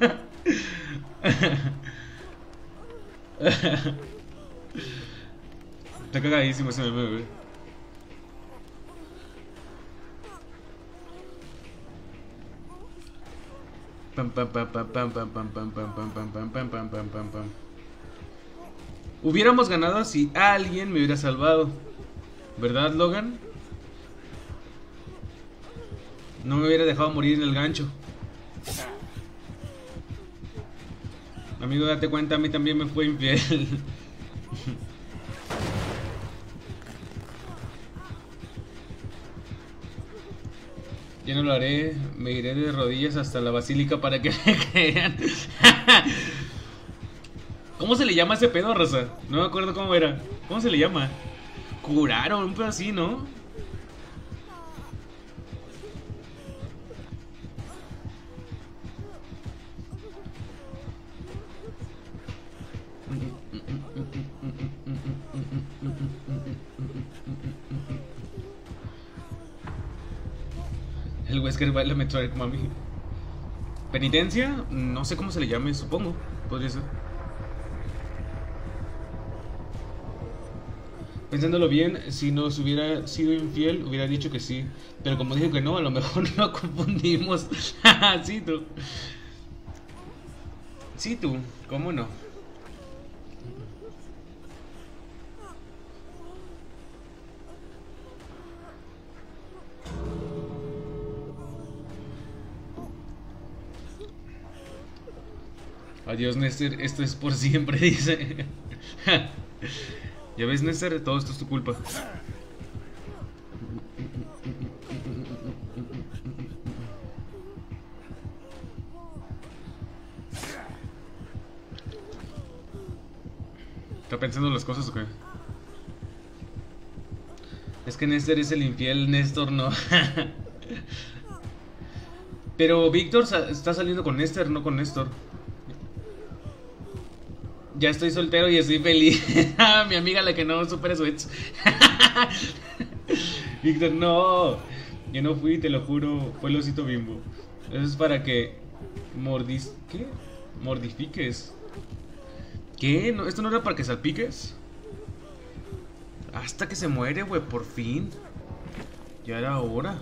Está cagadísimo ese meme, güey. Pam pam pam pam pam pam pam pam pam pam pam pam pam pam pam pam pam. Hubiéramos ganado si alguien me hubiera salvado. ¿Verdad, Logan? No me hubiera dejado morir en el gancho. Amigo, date cuenta, a mí también me fue infiel. Yo no lo haré, me iré de rodillas hasta la basílica para que me crean. ¿Cómo se le llama ese pedo, raza? No me acuerdo cómo era. ¿Cómo se le llama? Curaron, un pedo así, ¿no? El Wesker baila Metroid, mami. ¿Penitencia? No sé cómo se le llame, supongo. Podría ser. Pensándolo bien, si nos hubiera sido infiel, hubiera dicho que sí. Pero como dijo que no, a lo mejor lo confundimos. Sí, tú. Sí, tú. ¿Cómo no? Adiós, Néstor, esto es por siempre, dice. Ya ves, Néstor, todo esto es tu culpa. ¿Está pensando las cosas o qué? Es que Néstor es el infiel, Néstor no. Pero Víctor está saliendo con Néstor, no con Néstor. Ya estoy soltero y estoy feliz. Mi amiga la que no supera su ex. Víctor, no. Yo no fui, te lo juro. Fue el osito Bimbo. Eso es para que ¿qué? Mordifiques. ¿Qué? ¿No? ¿Esto no era para que salpiques? Hasta que se muere, güey, por fin. Ya era hora.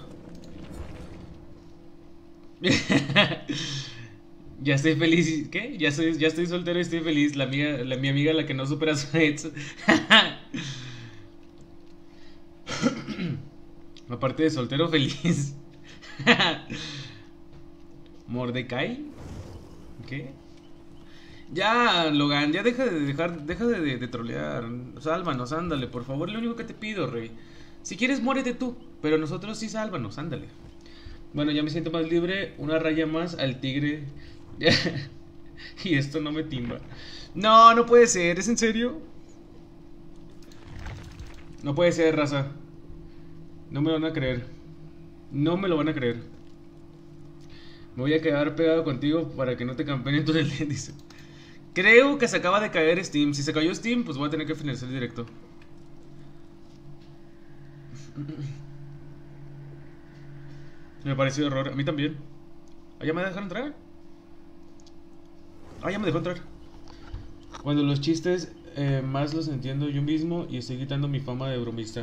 Ya estoy feliz. ¿Qué? Ya estoy soltero y estoy feliz. Mi amiga la que no supera su ex. Aparte de soltero feliz. ¿Mordecai? ¿Qué? Ya, Logan, ya deja de trolear. Sálvanos, ándale, por favor, lo único que te pido, rey. Si quieres, muérete tú, pero nosotros sí sálvanos, ándale. Bueno, ya me siento más libre. Una raya más al tigre. Y esto no me timba. No, no puede ser, ¿es en serio? No puede ser, raza. No me lo van a creer. No me lo van a creer. Me voy a quedar pegado contigo para que no te campeen en tu dice. Creo que se acaba de caer Steam. Si se cayó Steam, pues voy a tener que finalizar el directo. Me pareció error. A mí también. ¿Ah, ya me dejaron entrar? Ah, ya me dejó entrar. Cuando los chistes más los entiendo yo mismo y estoy quitando mi fama de bromista.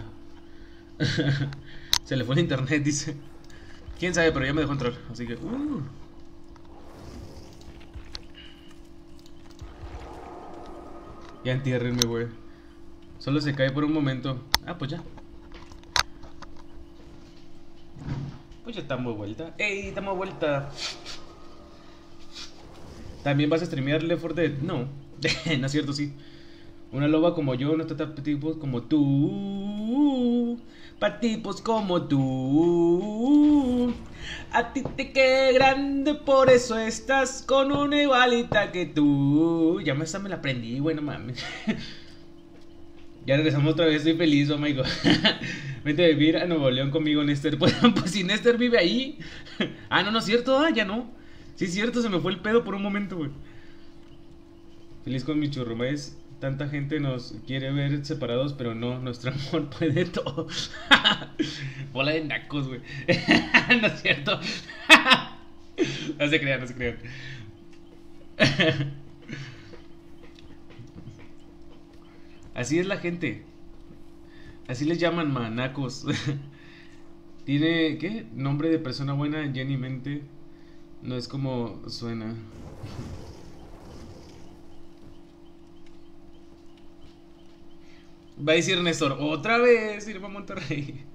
Se le fue el internet, dice. Quién sabe, pero ya me dejó entrar. Así que... Ya entiérrenme, güey. Solo se cae por un momento. Ah, pues ya. Pues ya estamos de vuelta. ¡Ey! Estamos de vuelta. ¿También vas a streamear Left 4 Dead? No. No es cierto, sí. Una loba como yo no está para tipos como tú. Para tipos como tú. A ti te queda grande, por eso estás con una igualita que tú. Ya esa me la aprendí, güey, no mames. Ya regresamos otra vez, estoy feliz, oh my god. Vente a vivir a Nuevo León conmigo, Nester. Pues si Nester vive ahí. Ah, no, no es cierto, ya no. Sí es cierto, se me fue el pedo por un momento, güey. Feliz con mi churro, ¿ves? Tanta gente nos quiere ver separados, pero no, nuestro amor puede todo. Bola de nacos, güey. No es cierto. No se crean, no se crean. Así es la gente. Así les llaman manacos. Tiene, ¿qué? Nombre de persona buena, Jenny Mente. No es como suena. Va a decir Néstor, otra vez irme a Monterrey.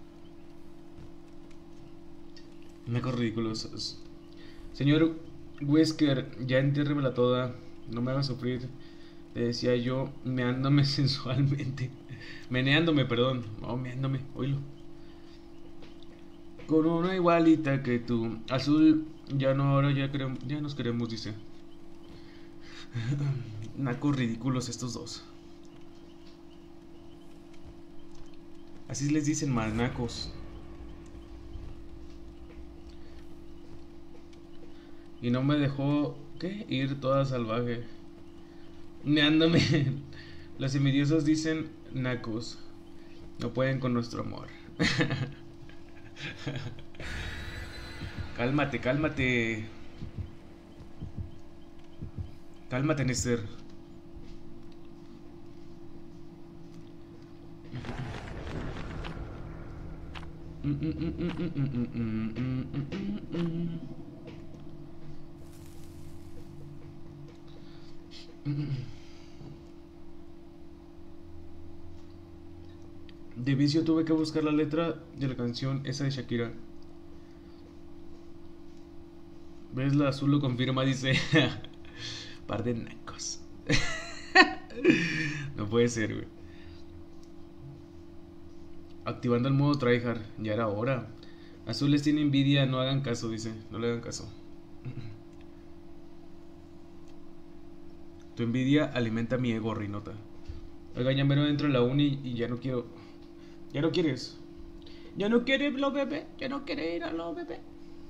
Mecos ridículos. Señor Wesker, ya entiérremela toda. No me haga sufrir. Le decía yo, meándome sensualmente. Meneándome, perdón. Oh, meándome, oílo. Con una igualita que tú. Azul, ya no, ahora ya nos queremos, dice. Nacos ridículos estos dos. Así les dicen, manacos. Y no me dejó, ¿qué? Ir toda salvaje. Meándome. Los envidiosos dicen nacos. No pueden con nuestro amor. Cálmate, cálmate. Cálmate, Nester. De vicio tuve que buscar la letra de la canción esa de Shakira. ¿Ves? La azul lo confirma, dice. Par de nacos. No puede ser, güey. Activando el modo tryhard. Ya era hora. Azules tiene envidia, no hagan caso, dice. No le hagan caso. Tu envidia alimenta mi ego, Rinota. Oiga, ya mero dentro de la uni y ya no quiero. ¿Ya no quieres? ¿Ya no quieres lo bebé? ¿Ya no quieres ir a lo bebé?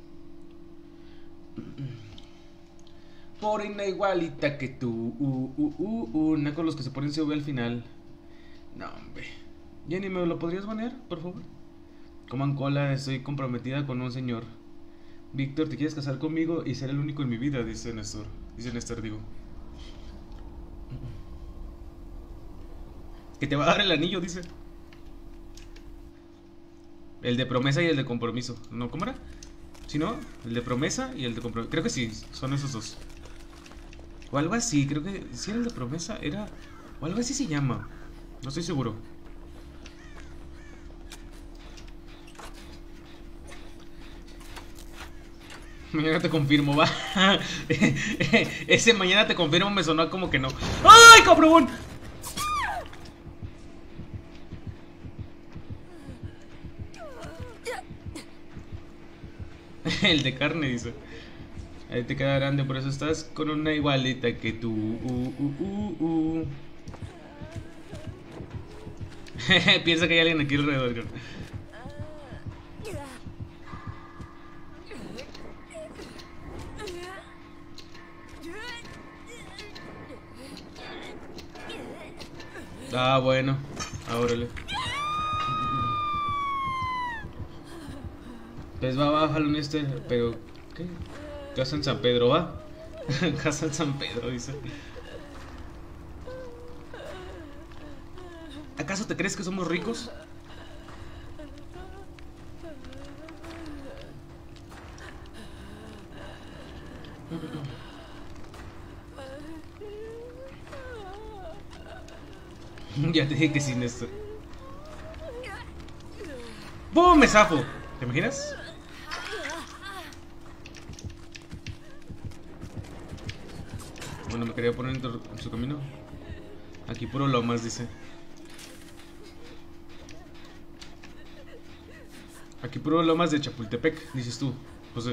Por una igualita que tú. Una con los que se ponen CV al final. No, hombre. Jenny, ¿me lo podrías poner, por favor? Coman cola, estoy comprometida con un señor. Víctor, ¿te quieres casar conmigo y ser el único en mi vida? Dice Néstor. Dice Néstor, digo. Que te va a dar el anillo, dice. El de promesa y el de compromiso. ¿No? ¿Cómo era? ¿Sí, no? El de promesa y el de compromiso. Creo que sí, son esos dos. O algo así, creo que si era el de promesa, era... O algo así se llama. No estoy seguro. Mañana te confirmo, va. Ese mañana te confirmo me sonó como que no. ¡Ay, cabrón! El de carne, dice. Ahí te queda grande, por eso estás con una igualita que tú. Piensa que hay alguien aquí alrededor. Ah, bueno. Órale. Pues va, bájalo en este. Pero, ¿qué? Casa en San Pedro, va. Casa en San Pedro, dice. ¿Acaso te crees que somos ricos? Ya te dije que sin esto. ¡Bum! Me zafo. ¿Te imaginas? Bueno, me quería poner en su camino. Aquí puro lomas, dice. Aquí puro lomas de Chapultepec, dices tú, José.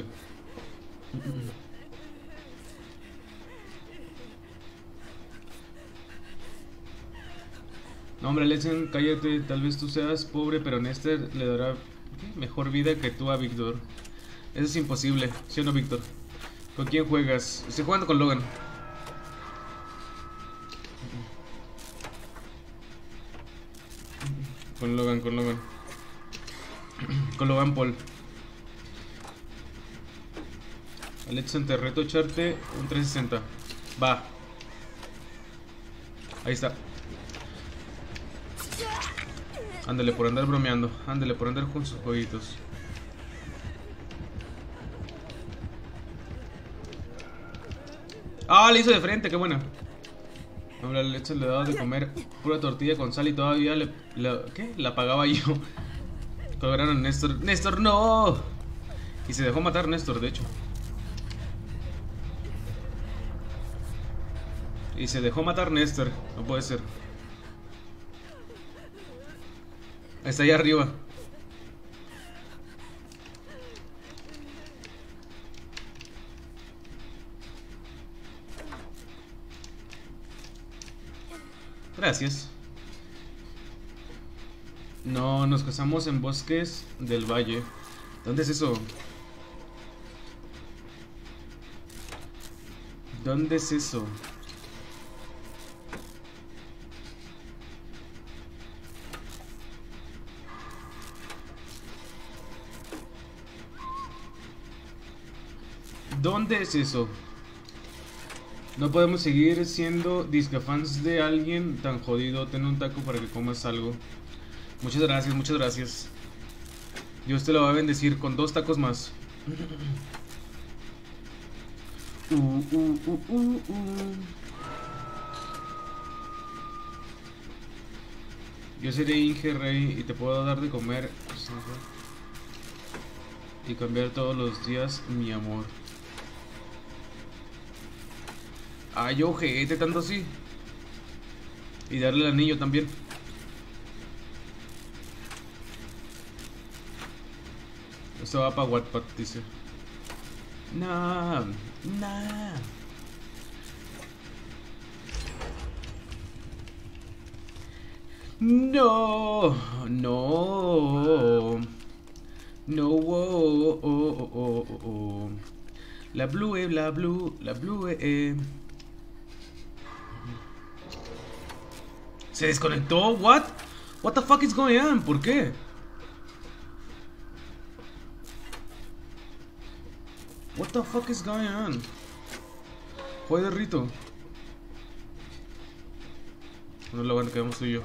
No, hombre, Lechen, cállate. Tal vez tú seas pobre, pero Nester le dará mejor vida que tú a Víctor. Eso es imposible, ¿sí o no, Víctor? ¿Con quién juegas? Estoy jugando con Logan. Con Logan. Con Logan Paul. Alexon, te reto a echarte un 360. Va. Ahí está. Ándale por andar bromeando. Ándale por andar con sus jueguitos. Ah, le hizo de frente, qué buena. Hombre, al Alexon le daba de comer pura tortilla con sal y todavía ¿qué? La pagaba yo. Colgaron a Néstor. ¡Néstor, no! Y se dejó matar Néstor, de hecho. Y se dejó matar Néstor. No puede ser. Está ahí arriba. Gracias. No, nos casamos en Bosques del Valle. ¿Dónde es eso? ¿Dónde es eso? ¿Dónde es eso? No podemos seguir siendo discafans de alguien tan jodido. Ten un taco para que comas algo. Muchas gracias, muchas gracias. Dios te lo va a bendecir con 2 tacos más. Yo seré Inge Rey y te puedo dar de comer y cambiar todos los días, mi amor. Ay, ojete, tanto así. Y darle el anillo también. Esto va para Wattpad, dice. No. No. La blue. ¿Se desconectó? What the fuck is going on? ¿Por qué? What the fuck is going on? Joder, Rito. No lo van a quedamos tú y yo.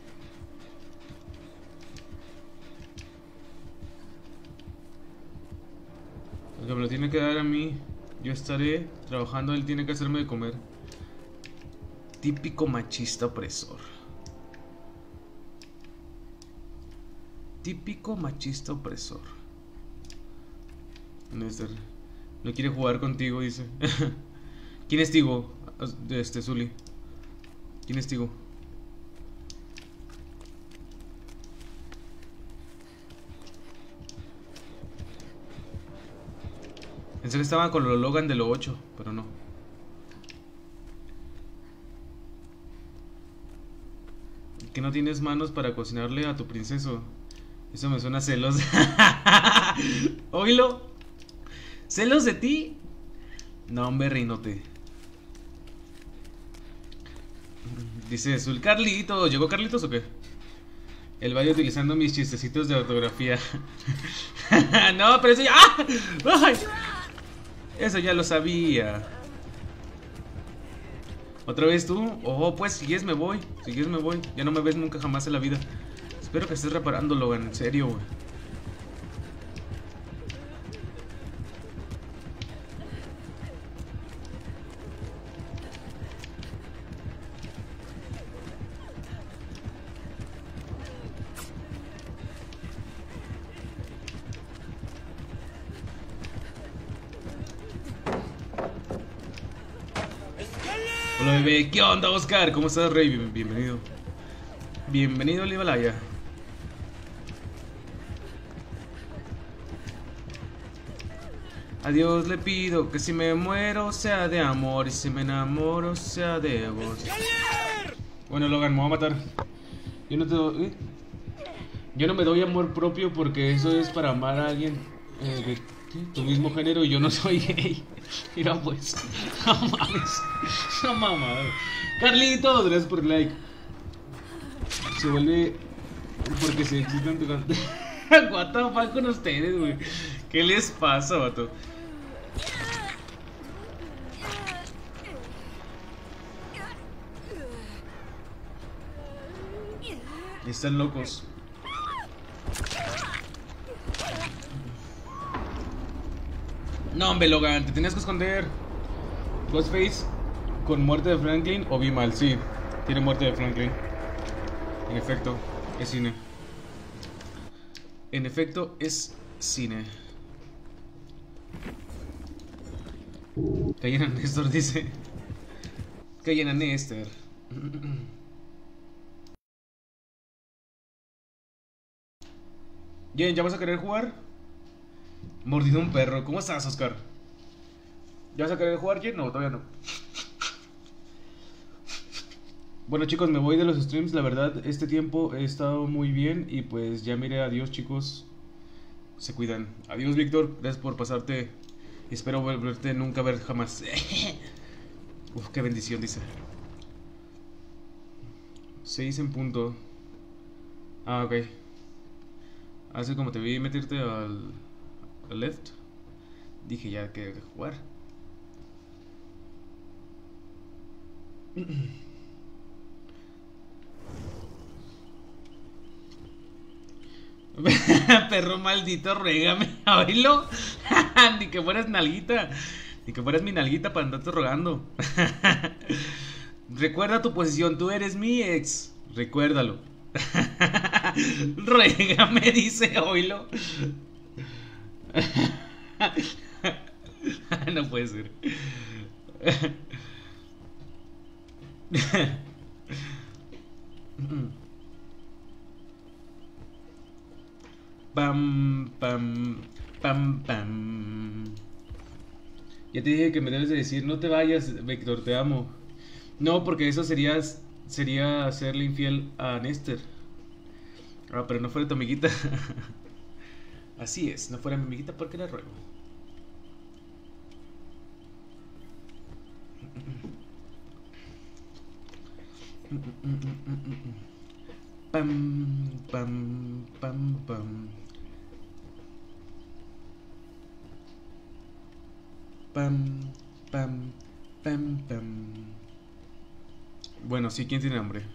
El que me lo tiene que dar a mí. Yo estaré trabajando, él tiene que hacerme de comer. Típico machista opresor. Típico machista opresor. Néstor no quiere jugar contigo, dice. ¿Quién es Tigo? Zuli. ¿Quién es Tigo? Pensé que estaban con los Logan de lo 8, pero no. Que no tienes manos para cocinarle a tu princeso. Eso me suena a celos. Oílo. ¿Celos de ti? No, hombre, reinote. Dice Azul, Carlitos. ¿Llegó Carlitos o qué? El vaya utilizando mis chistecitos de ortografía. No, pero eso ya... ¡Ah! ¡Ay! Eso ya lo sabía. ¿Otra vez tú? Oh, pues si quieres me voy. Si quieres me voy. Ya no me ves nunca jamás en la vida. Espero que estés reparándolo, en serio, güey. Hola bebé, ¿qué onda Oscar? ¿Cómo estás Rey? Bienvenido. Bienvenido al Himalaya. A Dios le pido que si me muero sea de amor y si me enamoro sea de vos. Bueno Logan, me voy a matar. Yo no te doy... Yo no me doy amor propio porque eso es para amar a alguien de tu mismo género y yo no soy gay. Mira pues. No mames. No mames. Carlitos, gracias por el like. Se vuelve porque se excitan tu... What the fuck con ustedes, güey. ¿Qué les pasa, vato? Están locos. No, hombre, Logan, te tenías que esconder. Ghostface con muerte de Franklin o vi mal, sí. Tiene muerte de Franklin. En efecto, es cine. En efecto, es cine. Callen a Néstor, dice. Callen a Néstor. Bien, ¿ya vas a querer jugar? Mordido un perro. ¿Cómo estás, Oscar? ¿Ya vas a querer jugar, Jen? No, todavía no. Bueno, chicos, me voy de los streams. La verdad, este tiempo he estado muy bien. Y pues ya miré. Adiós, chicos. Se cuidan. Adiós, Víctor. Gracias por pasarte. Espero volverte nunca a ver jamás. Uf, qué bendición, dice. 6 en punto. Ah, ok. Hace como te vi meterte al left. Dije ya que jugar. Perro maldito, ruégame. Oílo. Ni que fueras nalguita. Ni que fueras mi nalguita para andarte rogando. Recuerda tu posición. Tú eres mi ex. Recuérdalo. Ruégame, dice, oílo. No puede ser. Pam, pam, pam, pam. Ya te dije que me debes de decir, no te vayas, Víctor, te amo. No, porque eso sería serle infiel a Néstor. Ah, pero no fuera tu amiguita. Así es, no fuera mi amiguita porque la ruego. Pam, pam, pam, pam. Pam, pam, pam, pam. Bueno, sí, ¿quién tiene hambre?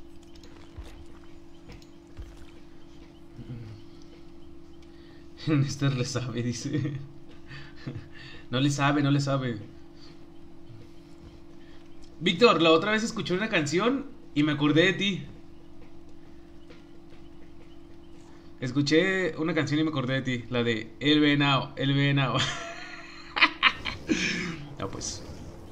Néstor le sabe, dice. No le sabe, no le sabe. Víctor, la otra vez escuché una canción y me acordé de ti. Escuché una canción y me acordé de ti. La de El Venao, El Venao. Ah, pues.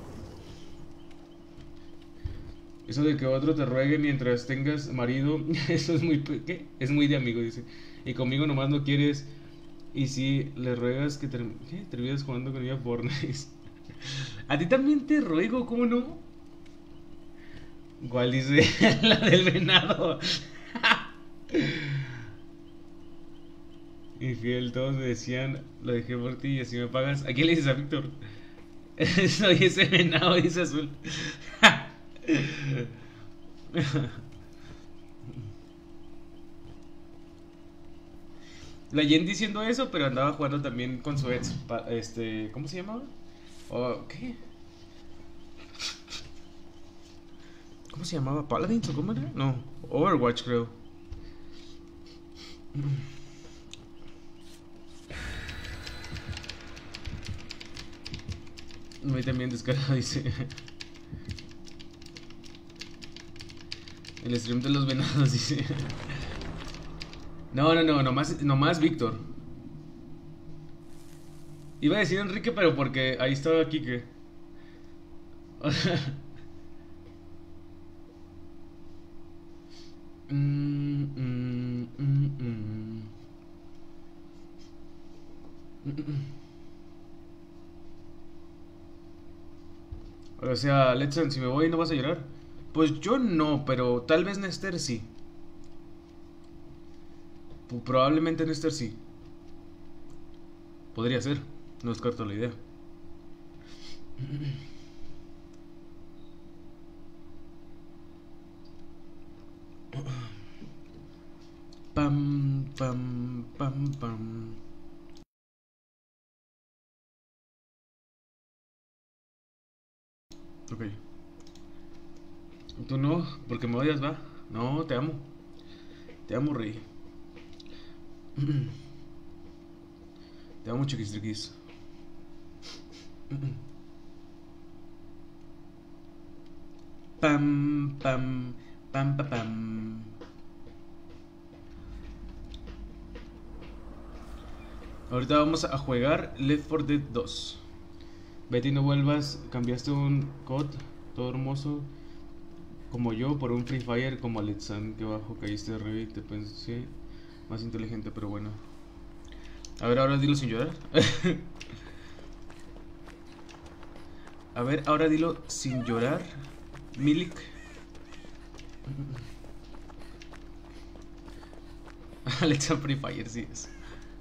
Eso de que otro te ruegue mientras tengas marido, eso es muy... ¿Qué? Es muy de amigo, dice. Y conmigo nomás no quieres. Y si le ruegas que terminas jugando con ella Fortnite. A ti también te ruego, ¿cómo no? ¿Cuál dice? La del venado. Infiel, todos me decían, lo dejé por ti y así me pagas. ¿A quién le dices a Víctor? Soy ese venado, dice Azul. La Jen diciendo eso, pero andaba jugando también con su ex. ¿Cómo se llamaba? ¿Qué? ¿Cómo se llamaba? ¿Paladins o cómo era? No, Overwatch creo. Muy también descarado, dice. El stream de los venados, dice. No, nomás Víctor. Iba a decir Enrique, pero porque ahí estaba Kike. O sea, Letson, si me voy no vas a llorar. Pues yo no, pero tal vez Nester sí. Probablemente Nester sí. Podría ser, no descarto la idea. Pam, pam, pam, pam. Ok. Tú no, porque me odias, va. No, te amo. Te amo, rey. Te amo, chiquistriquis. Pam, pam, pam, pam, pam. Ahorita vamos a jugar Left 4 Dead 2. Betty, no vuelvas. Cambiaste un COD todo hermoso como yo por un Free Fire como Alexan. Que bajo caíste de rey. Te pensé más inteligente, pero bueno. A ver, ahora dilo sin llorar. A ver, ahora dilo sin llorar. Milik. Alexa Free Fire, sí es.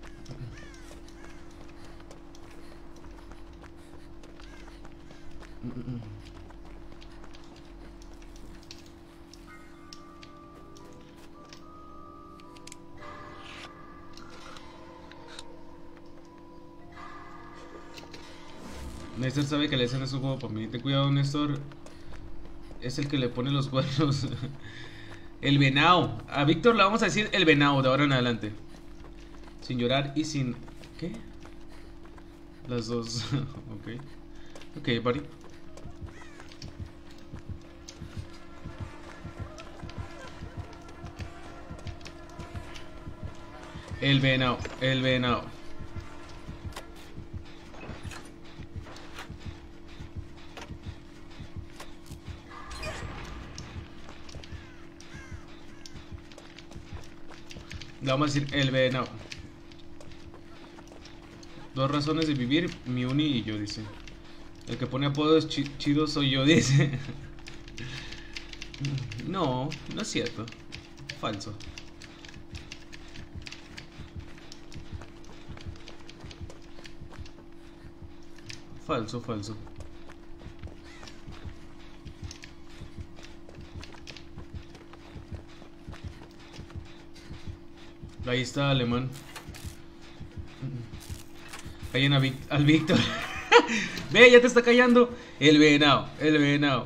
Néstor sabe que la escena es un juego para mí. Ten cuidado, Néstor. Es el que le pone los cuernos. El venado. A Víctor le vamos a decir el venado de ahora en adelante. Sin llorar y sin... ¿Qué? Las dos. Ok. Ok, buddy. El venado. El venado. Le vamos a decir el venado. Dos razones de vivir, mi uni y yo, dice. El que pone apodos chidos soy yo, dice. No, no es cierto. Falso. Falso, falso. Ahí está, alemán. Callen al Víctor. Ve, ya te está callando. El venado, el venado.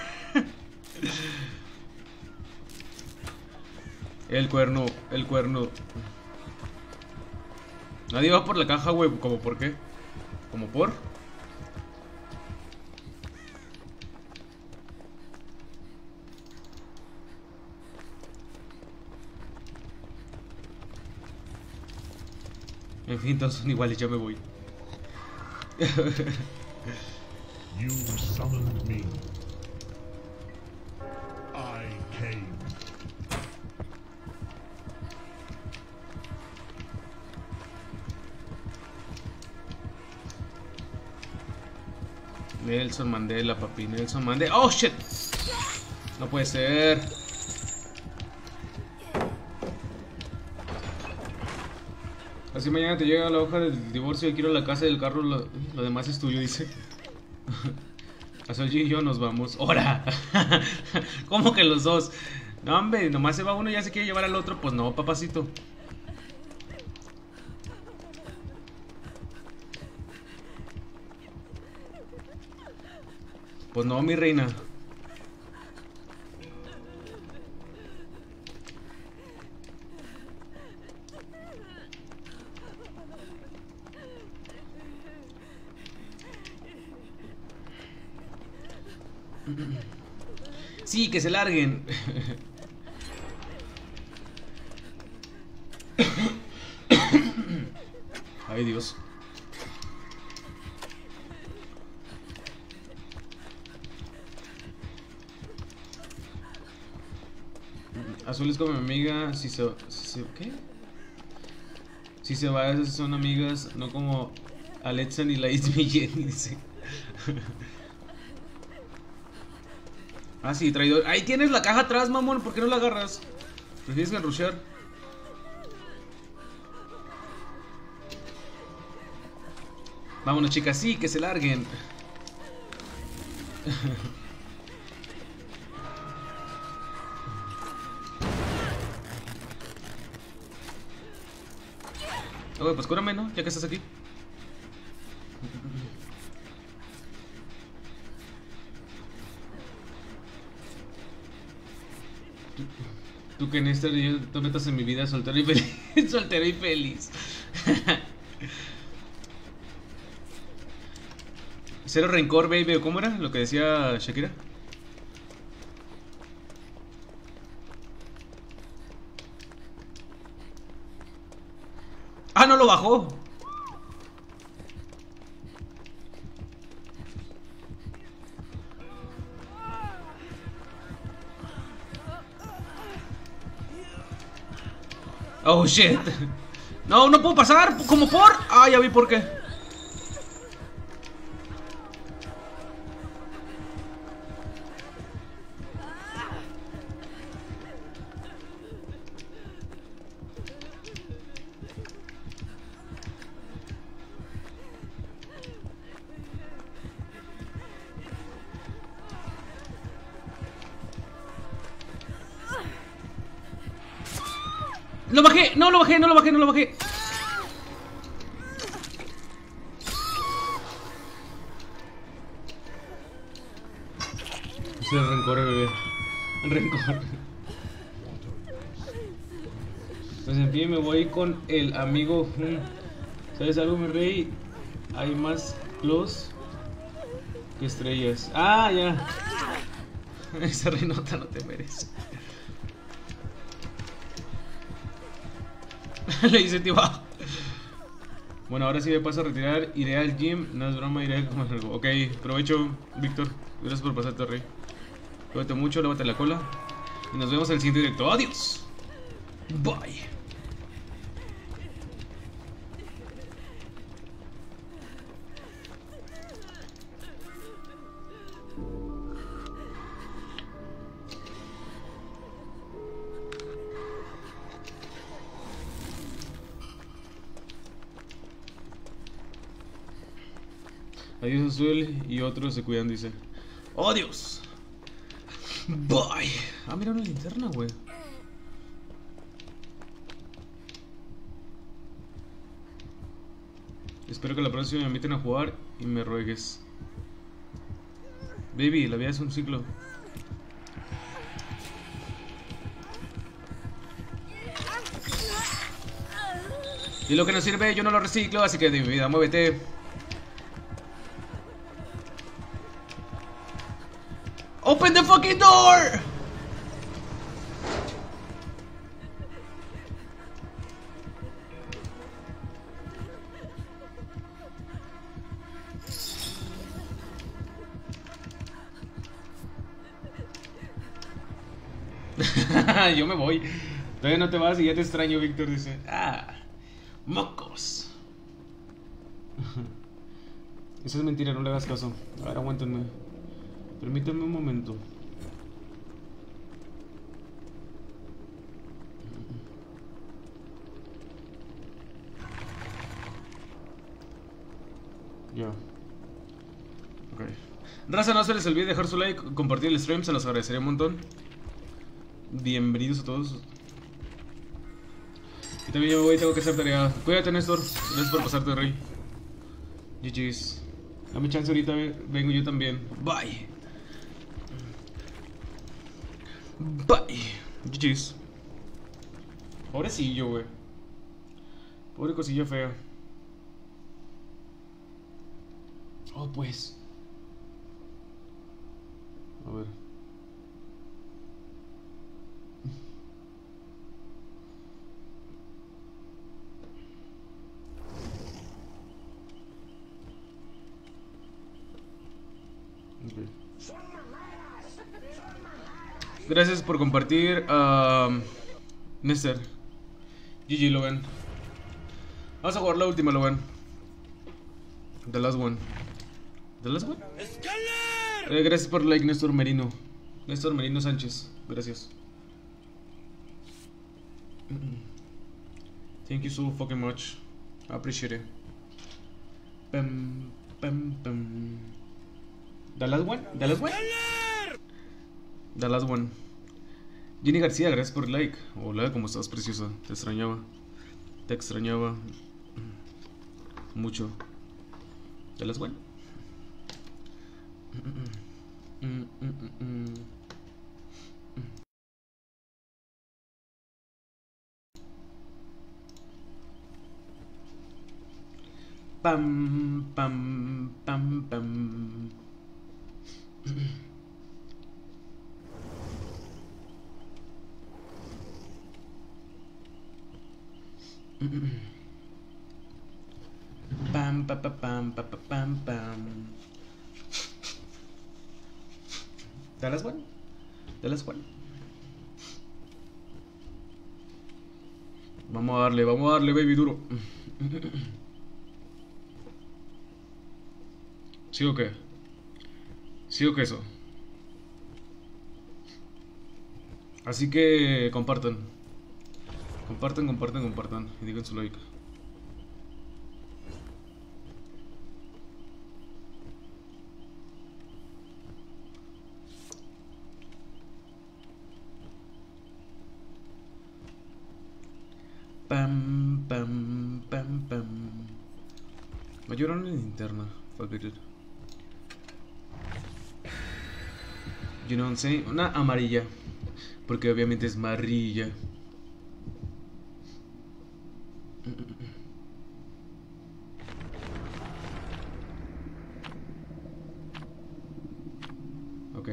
El cuerno, el cuerno. Nadie va por la caja, güey. ¿Cómo por qué? ¿Cómo por? En fin, todos son iguales, yo me voy. You summoned me. I came. Nelson Mandela, papi, Nelson Mandela. ¡Oh, shit! No puede ser. Así mañana te llega la hoja del divorcio y quiero la casa y el carro, lo demás es tuyo, dice. Azul y yo nos vamos. ¡Hora! ¿Cómo que los dos? No, hombre, nomás se va uno y ya se quiere llevar al otro. Pues no, papacito. Pues no, mi reina. Sí, que se larguen. Ay, Dios. Azul es como mi amiga. ¿Qué? Si se va, esas son amigas. No como Alexa ni la Jenny, dice. Ah, sí, traidor. Ahí tienes la caja atrás, mamón. ¿Por qué no la agarras? ¿Prefieres que rushear? Vámonos, chicas. Sí, que se larguen. Oye, pues cúrame, ¿no? Ya que estás aquí. Tú que en esta tú metas en mi vida soltero y feliz. Soltero y feliz. Cero rencor, baby. ¿Cómo era lo que decía Shakira? ¡Ah, no lo bajó! Oh, shit. No, no puedo pasar. ¿Cómo por? Ah, ya vi por qué. ¡Lo bajé! ¡No lo bajé! ¡No lo bajé! ¡No lo bajé! Ese es rencor, bebé. Rencor. Pues en fin, me voy con el amigo. ¿Sabes algo, mi rey? Hay más close que estrellas. Ah, ya. Esa reinota no te merece. Le dice tío. Bueno, ahora sí me paso a retirar. Iré al gym. No es broma, iré a comer algo. Ok, provecho, Víctor. Gracias por pasarte, rey. Cuídate mucho, lávate la cola. Y nos vemos en el siguiente directo. Adiós. Bye. Adiós, Azul. Y otros se cuidan, dice. Adiós. Bye. Ah, mira una linterna, güey. Espero que la próxima me inviten a jugar y me ruegues. Baby, la vida es un ciclo. Y lo que no sirve yo no lo reciclo, así que de mi vida, muévete. Open the fucking door. Yo me voy. Todavía no te vas y ya te extraño, Víctor, dice. Ah, mocos. Eso es mentira, no le hagas caso. A ver, aguántenme. Permítanme un momento. Ya. Ok. Raza, no se les olvide dejar su like, compartir el stream, se los agradecería un montón. Bienvenidos a todos. Y también yo me voy, tengo que hacer tarea. Cuídate, Néstor. Gracias por pasarte, rey. GG's. Dame chance ahorita, vengo yo también. Bye. Bye. GG's. Pobrecillo, güey. Pobre cosilla fea. Oh, pues. A ver. Okay. Gracias por compartir, Nester. GG, Logan. Vamos a jugar la última, Logan. The last one. The last one. Gracias por like, Néstor Merino. Néstor Merino Sánchez. Gracias. Thank you so fucking much. I appreciate it. Pam, pam, pam. The last one. The last one. The last one. Jenny García, gracias por el like. Hola, ¿cómo estás, preciosa? Te extrañaba. Te extrañaba mucho. The last one. Pam, pam, pam, pam. Pam, pam, pam, pam, pam, pam. The last one. The last one. Vamos a darle, baby, duro. ¿Sí o qué? ¿Sí o qué eso? Así que compartan. Compartan. Y digan su like. Pam, pam, pam, pam. Me lloraron en linterna. Fuck it. You know what I'm saying? Una amarilla. Porque obviamente es marrilla. Ok.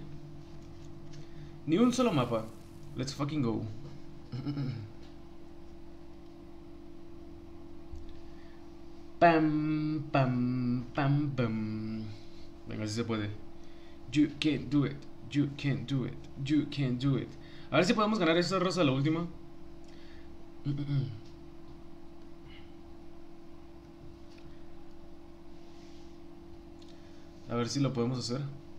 Ni un solo mapa. Let's fucking go. Pam, pam, pam, pam. Venga, si se puede. You can't do it. You can't do it. You can't do it. A ver si podemos ganar esta raza, la última. A ver si lo podemos hacer.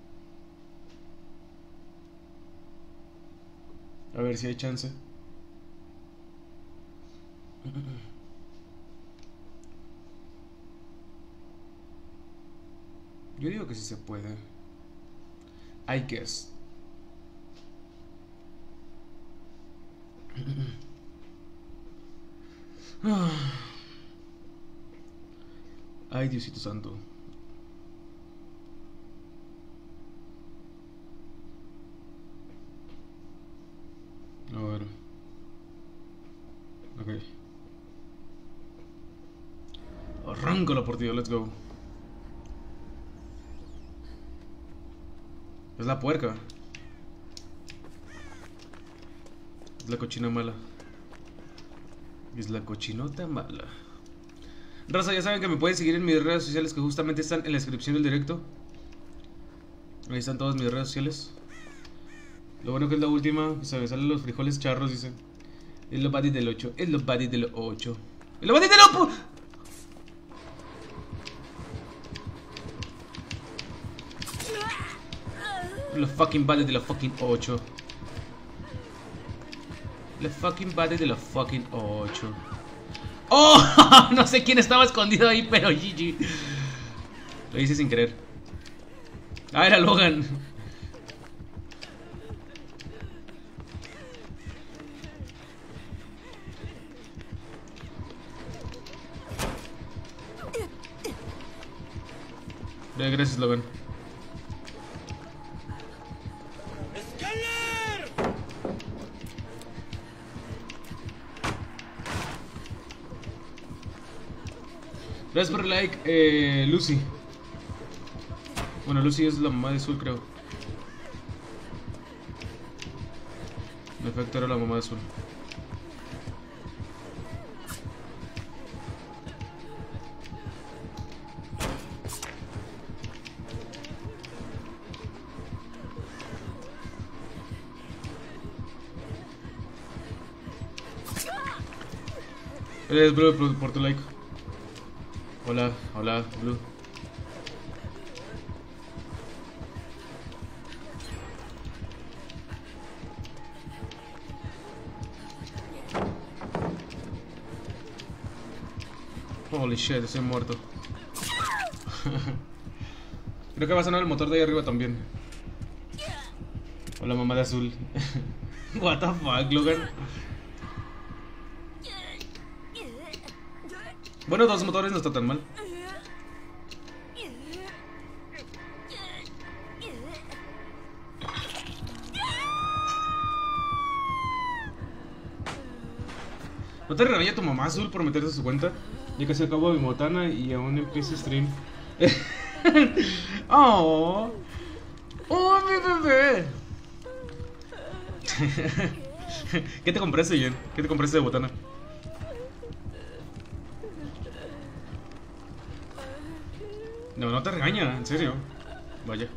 A ver si hay chance. Yo digo que sí se puede. I guess. Ay, Diosito santo. A ver. Ok. Arranca la partida, let's go. Es la puerca. Es la cochina mala. Es la cochinota mala. Raza, ya saben que me pueden seguir en mis redes sociales, que justamente están en la descripción del directo. Ahí están todas mis redes sociales. Lo bueno que es la última. Se me salen los frijoles charros, dice. Es lo buddy del 8. Es lo buddy del 8. Es lo buddy del 8. Los fucking buddy de los fucking 8. Los fucking buddy de los fucking 8. ¡Oh! No sé quién estaba escondido ahí, pero GG. Lo hice sin querer. Ah, era Logan. Gracias, Logan. Gracias por el like, Lucy. Bueno, Lucy es la mamá de Azul, creo. En efecto, era la mamá de Azul. Gracias, Blue, por tu like. Hola, hola, Blue. Holy shit, estoy muerto. Creo que va a sonar el motor de ahí arriba también. Hola, mamá de Azul. What the fuck, Logan. Bueno, 2 motores no está tan mal. ¿No te regaña tu mamá, Azul, por meterte a su cuenta? Ya casi acabo mi botana y aún empiezo stream. Oh, oh, mi bebé. ¿Qué te compraste, Jen? ¿Qué te compraste de botana? No, no te regaña, en serio. Vaya.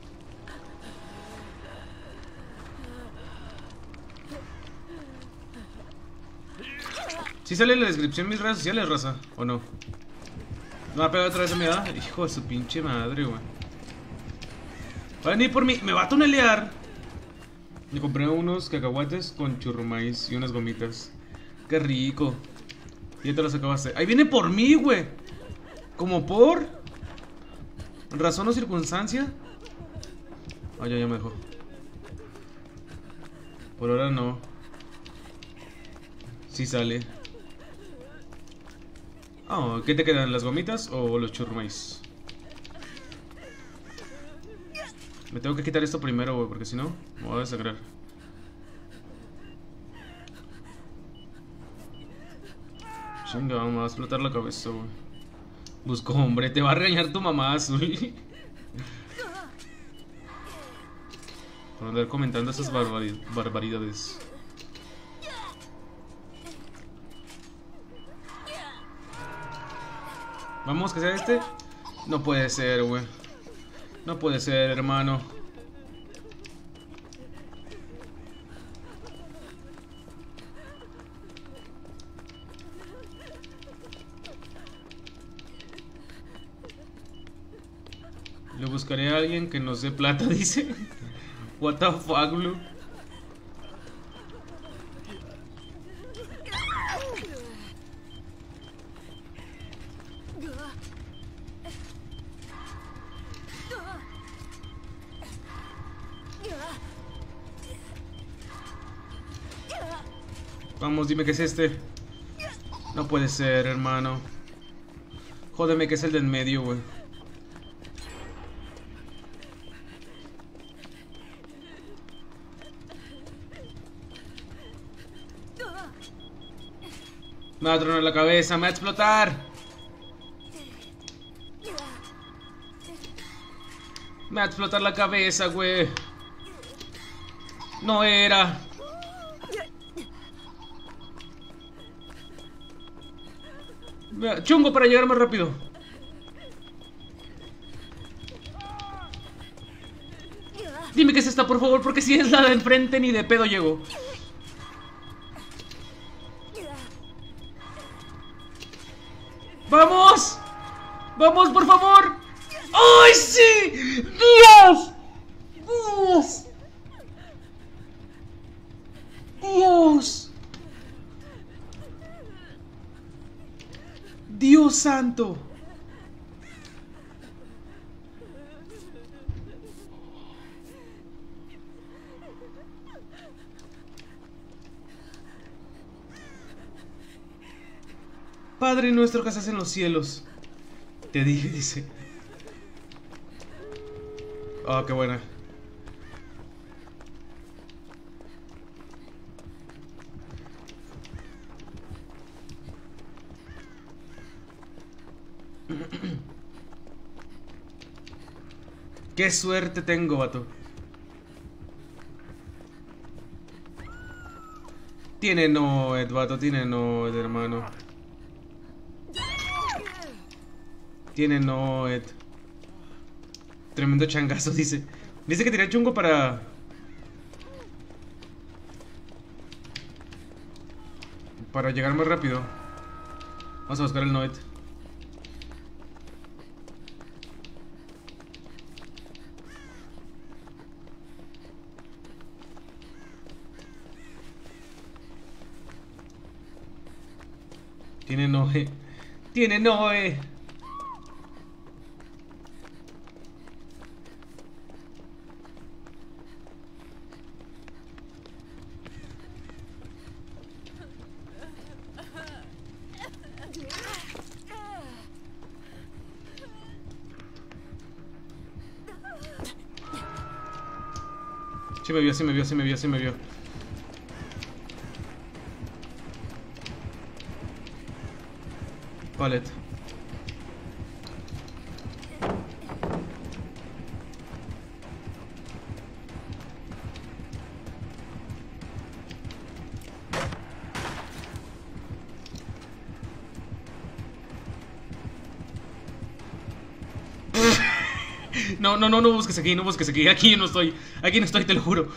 ¿Sí sale en la descripción mis redes sociales, raza? ¿O no? ¿No va a pegar otra vez a mi edad? Hijo de su pinche madre, güey. Va a venir por mí. Me va a tunelear. Me compré unos cacahuates con churrumais y unas gomitas. Qué rico. Ya te los acabaste. Ahí viene por mí, güey. ¿Como por? ¿Razón o circunstancia? Ah, ya me dejó. Por ahora no. Sí sale. Oh, ¿qué te quedan? ¿Las gomitas o los churrumais? Me tengo que quitar esto primero, güey, porque si no, me voy a desangrar. Chinga, me va a explotar la cabeza, güey. Busco hombre, te va a regañar tu mamá, Azul. Por andar comentando esas barbaridades. Vamos, que sea este. No puede ser, güey. No puede ser, hermano. Le buscaré a alguien que nos dé plata, dice. What the fuck, Blue. Vamos, dime que es este. No puede ser, hermano. Jódeme que es el de en medio, güey. Me va a tronar la cabeza, me va a explotar. Me va a explotar la cabeza, güey. No era. Chungo para llegar más rápido. Dime que es esta, por favor, porque si es la de enfrente ni de pedo llego. ¡Vamos! ¡Vamos, por favor! ¡Ay, sí! ¡Dios! ¡Dios! ¡Dios! ¡Dios santo! Padre nuestro que estás en los cielos. Te dije, dice. Oh, qué buena. Qué suerte tengo, vato. Tiene Noed, vato, tiene Noed, hermano. Tiene Noed. Tremendo changazo, dice. Dice que tenía chungo para... Para llegar más rápido. Vamos a buscar el Noed. Tiene Noe. Tiene Noe. Sí me vio, sí me vio, sí me vio, sí me vio. Pallet. No, no, no, no busques aquí, no busques aquí. Aquí no estoy, te lo juro.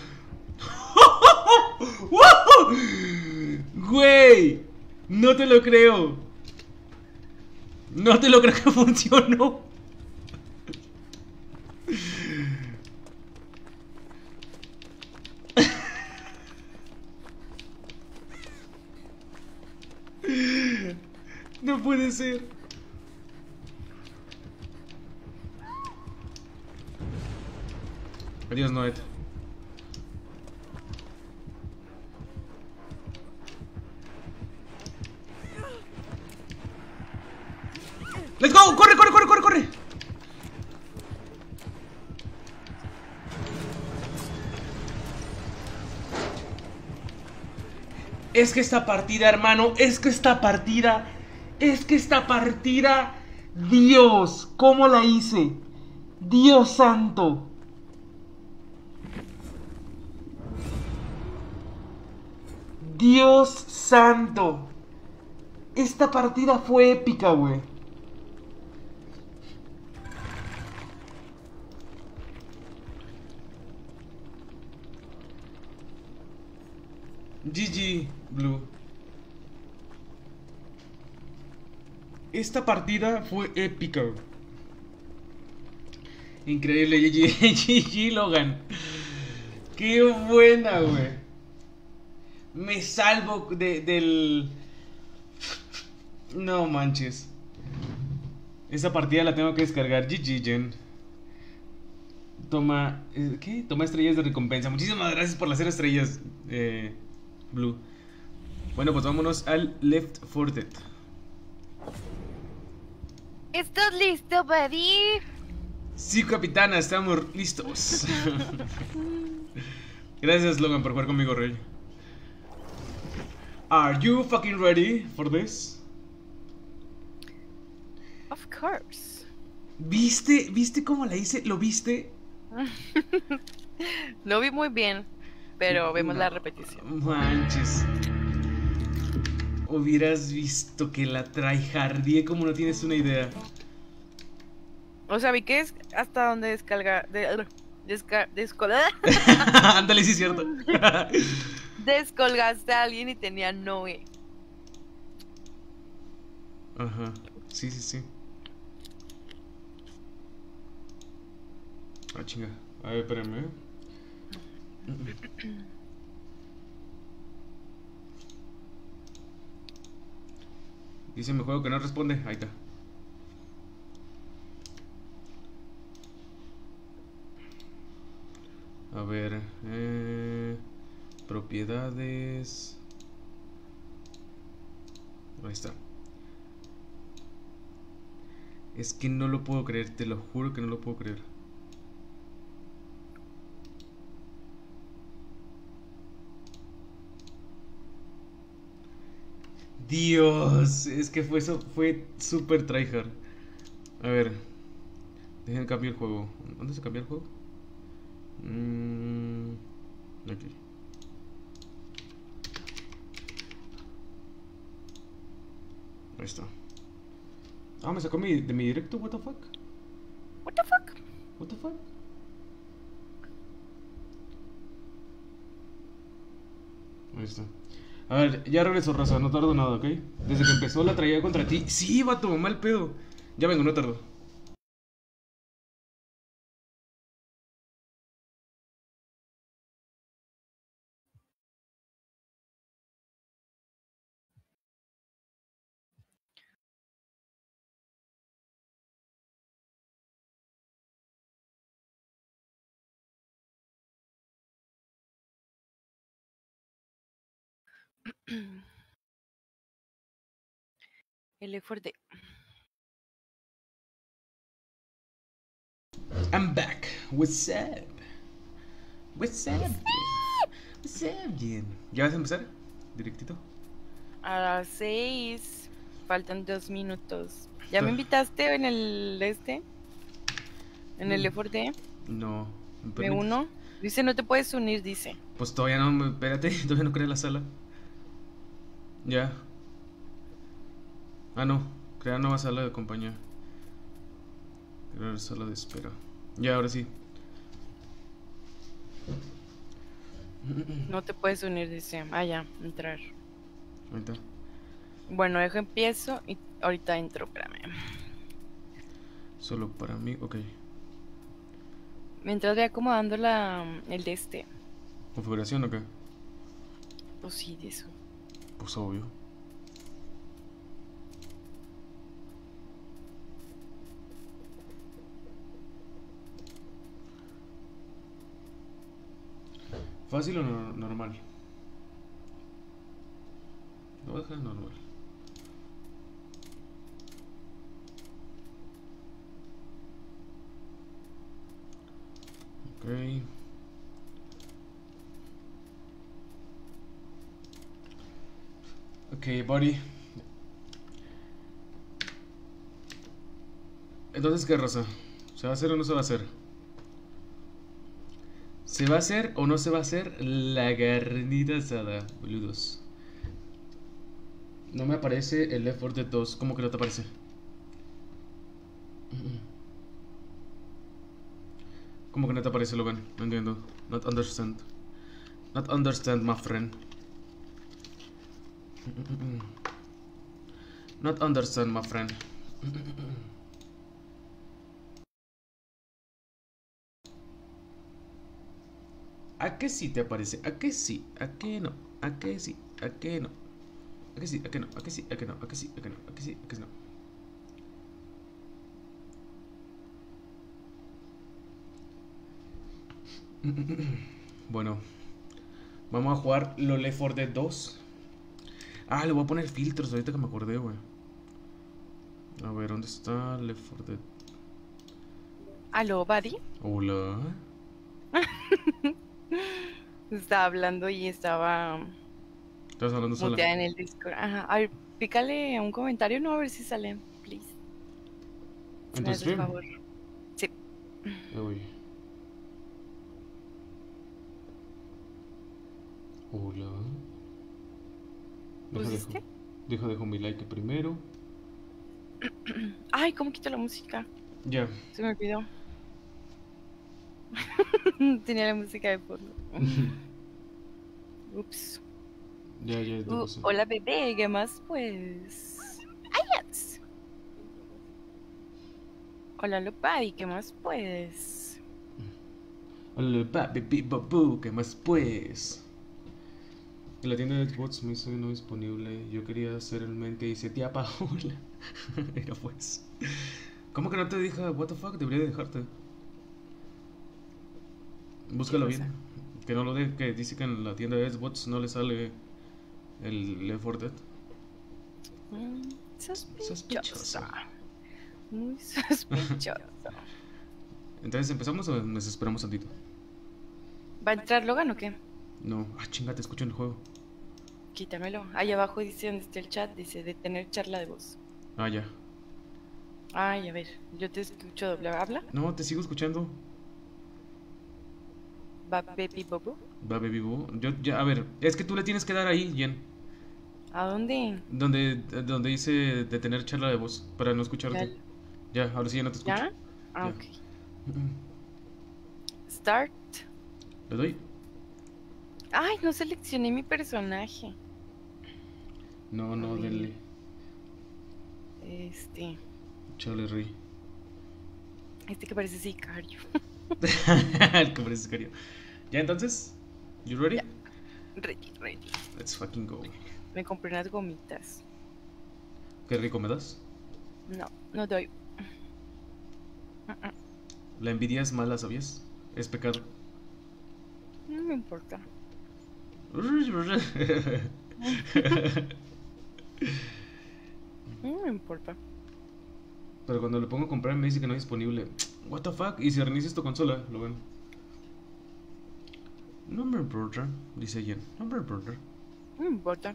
Güey, no te lo creo. No te lo creo que funcionó. No puede ser. Adiós, Noed. ¡Let's go! ¡Corre, corre, corre, corre, corre! Es que esta partida, hermano, es que esta partida, Dios, ¿cómo la hice? Dios santo. Dios santo. Esta partida fue épica, güey. GG, Blue. Esta partida fue épica. Increíble, GG, GG, Logan. Qué buena, güey. Me salvo del... No manches. Esa partida la tengo que descargar. GG, Jen. Toma... ¿Qué? Toma estrellas de recompensa. Muchísimas gracias por las 0 estrellas, Blue. Bueno, pues vámonos al Left 4 Dead. ¿Estás listo, buddy? Sí, capitana, estamos listos. Gracias, Logan, por jugar conmigo, Rey. Are you fucking ready for this? Of course. ¿Viste cómo la hice? ¿Lo viste? Lo vi muy bien, pero vemos la repetición. Manches. Hubieras visto que la tryhardie como no tienes una idea. O sea, vi que es hasta donde descarga... Ándale, sí es cierto. Descolgaste a alguien y tenía Noe. Ajá, sí, sí, sí. Ah, chinga. A ver, espérame. Dice mi juego que no responde. Ahí está. A ver. Propiedades. Ahí está. Es que no lo puedo creer, te lo juro que no lo puedo creer. Dios, es que fue eso, fue super tryhard. A ver, dejen cambiar el juego. ¿Dónde se cambia el juego? Aquí. Ahí está. Ah, me sacó de mi directo, what the fuck? What the fuck? What the fuck? Ahí está. A ver, ya regreso, raza, no tardo nada, ¿ok? Desde que empezó la traía contra ti. Sí, vato, mal pedo. Ya vengo, no tardo. El Left 4 Dead. I'm back. What's up? What's up? What's up, Jen? ¿Ya vas a empezar? Directito. A las 6. Faltan 2 minutos. ¿Ya me Ah. invitaste en el ¿En el Left 4 Dead? No. ¿Me Me permites? uno. Dice, no te puedes unir, dice. Pues todavía no, espérate, todavía no creé la sala. Ya. Ah, no. Crear nueva sala de compañía. Crear sala de espera. Ya, ahora sí. No te puedes unir, dice. Ah, ya, entrar. Ahorita. Bueno, dejo empiezo y ahorita entro, espérame. Solo para mí, ok. Mientras voy acomodando el de este. ¿Configuración o qué? Pues sí, de eso. Pues obvio. ¿Fácil o normal? Lo voy a dejar en normal. Ok. Ok, buddy. Entonces, ¿qué raza? ¿Se va a hacer o no se va a hacer? ¿Se va a hacer o no se va a hacer la carnita asada, boludos? No me aparece el Left 4 Dead 2. ¿Cómo que no te aparece? ¿Cómo que no te aparece, Logan? No entiendo. Not understand. Not understand, my friend. Not understand, my friend. ¿A qué sí te aparece? ¿A qué sí? ¿A qué no? ¿A qué sí? ¿A qué no? ¿A qué sí? ¿A qué no? ¿A qué sí? ¿A qué no? ¿A qué sí? ¿A qué no? ¿A qué sí? ¿A qué no? Bueno, vamos a jugar lo Left 4 Dead 2. Ah, le voy a poner filtros ahorita que me acordé, güey. A ver, ¿dónde está Left 4 Dead? ¿Aló, buddy? Hola. Estaba hablando y estaba ¿Estás hablando sola? muteada en el Discord. Ajá. A ver, pícale un comentario, no, a ver si sale. Please. Si ¿En me tu haces stream? favor. Sí. Uy. Hola. ¿Pusiste? Dejo mi like primero. Ay, ¿cómo quito la música? Ya. Se me olvidó. Tenía la música de fondo. Ups. Ya te puse. Hola, bebé, ¿qué más, pues? ¡Ay, yes! Hola, Lopadi, ¿qué más, pues? Hola, papi, papu, ¿qué más pues? En la tienda de Xbox me hizo no disponible. Yo quería hacer el men que dice tía Paola. Mira pues. ¿Cómo que no te dije what the fuck? Debería de dejarte. Búscalo ¿Qué cosa? bien. Que no lo deje, que dice que en la tienda de Xbox no le sale el Left 4 Dead. Sospechosa. Sospechosa. Muy sospechoso. Entonces, ¿empezamos o nos esperamos tantito? ¿Va a entrar Logan o qué? No. Ah, chinga, te escucho en el juego. Quítamelo. Ahí abajo dice donde está el chat, dice detener charla de voz. Ah, ya. Ay, a ver, yo te escucho doble. ¿Habla? No, te sigo escuchando. ¿Va Baby Bobo? Va, baby boo. Yo, ya, a ver, es que tú le tienes que dar ahí, Jen. ¿A dónde? Donde dice detener charla de voz para no escucharte. Ya, ahora sí ya no te escucho. ¿Ya? Ah, Ya. ok. Start. ¿Le doy? Ay, no seleccioné mi personaje. No, no, Ay. denle. Este Rey. que parece sicario. El que parece serio. Ya, entonces, you ready? Ya. Ready. Let's fucking go. Me compré unas gomitas. ¿Qué rico me das? No doy. La envidia es mala, ¿sabías? Es pecado. No me importa. No me importa. Pero cuando le pongo a comprar me dice que no es disponible. What the fuck? Y si reinicias tu consola, lo ven. No me importa, dice Jen. No me importa. No me importa.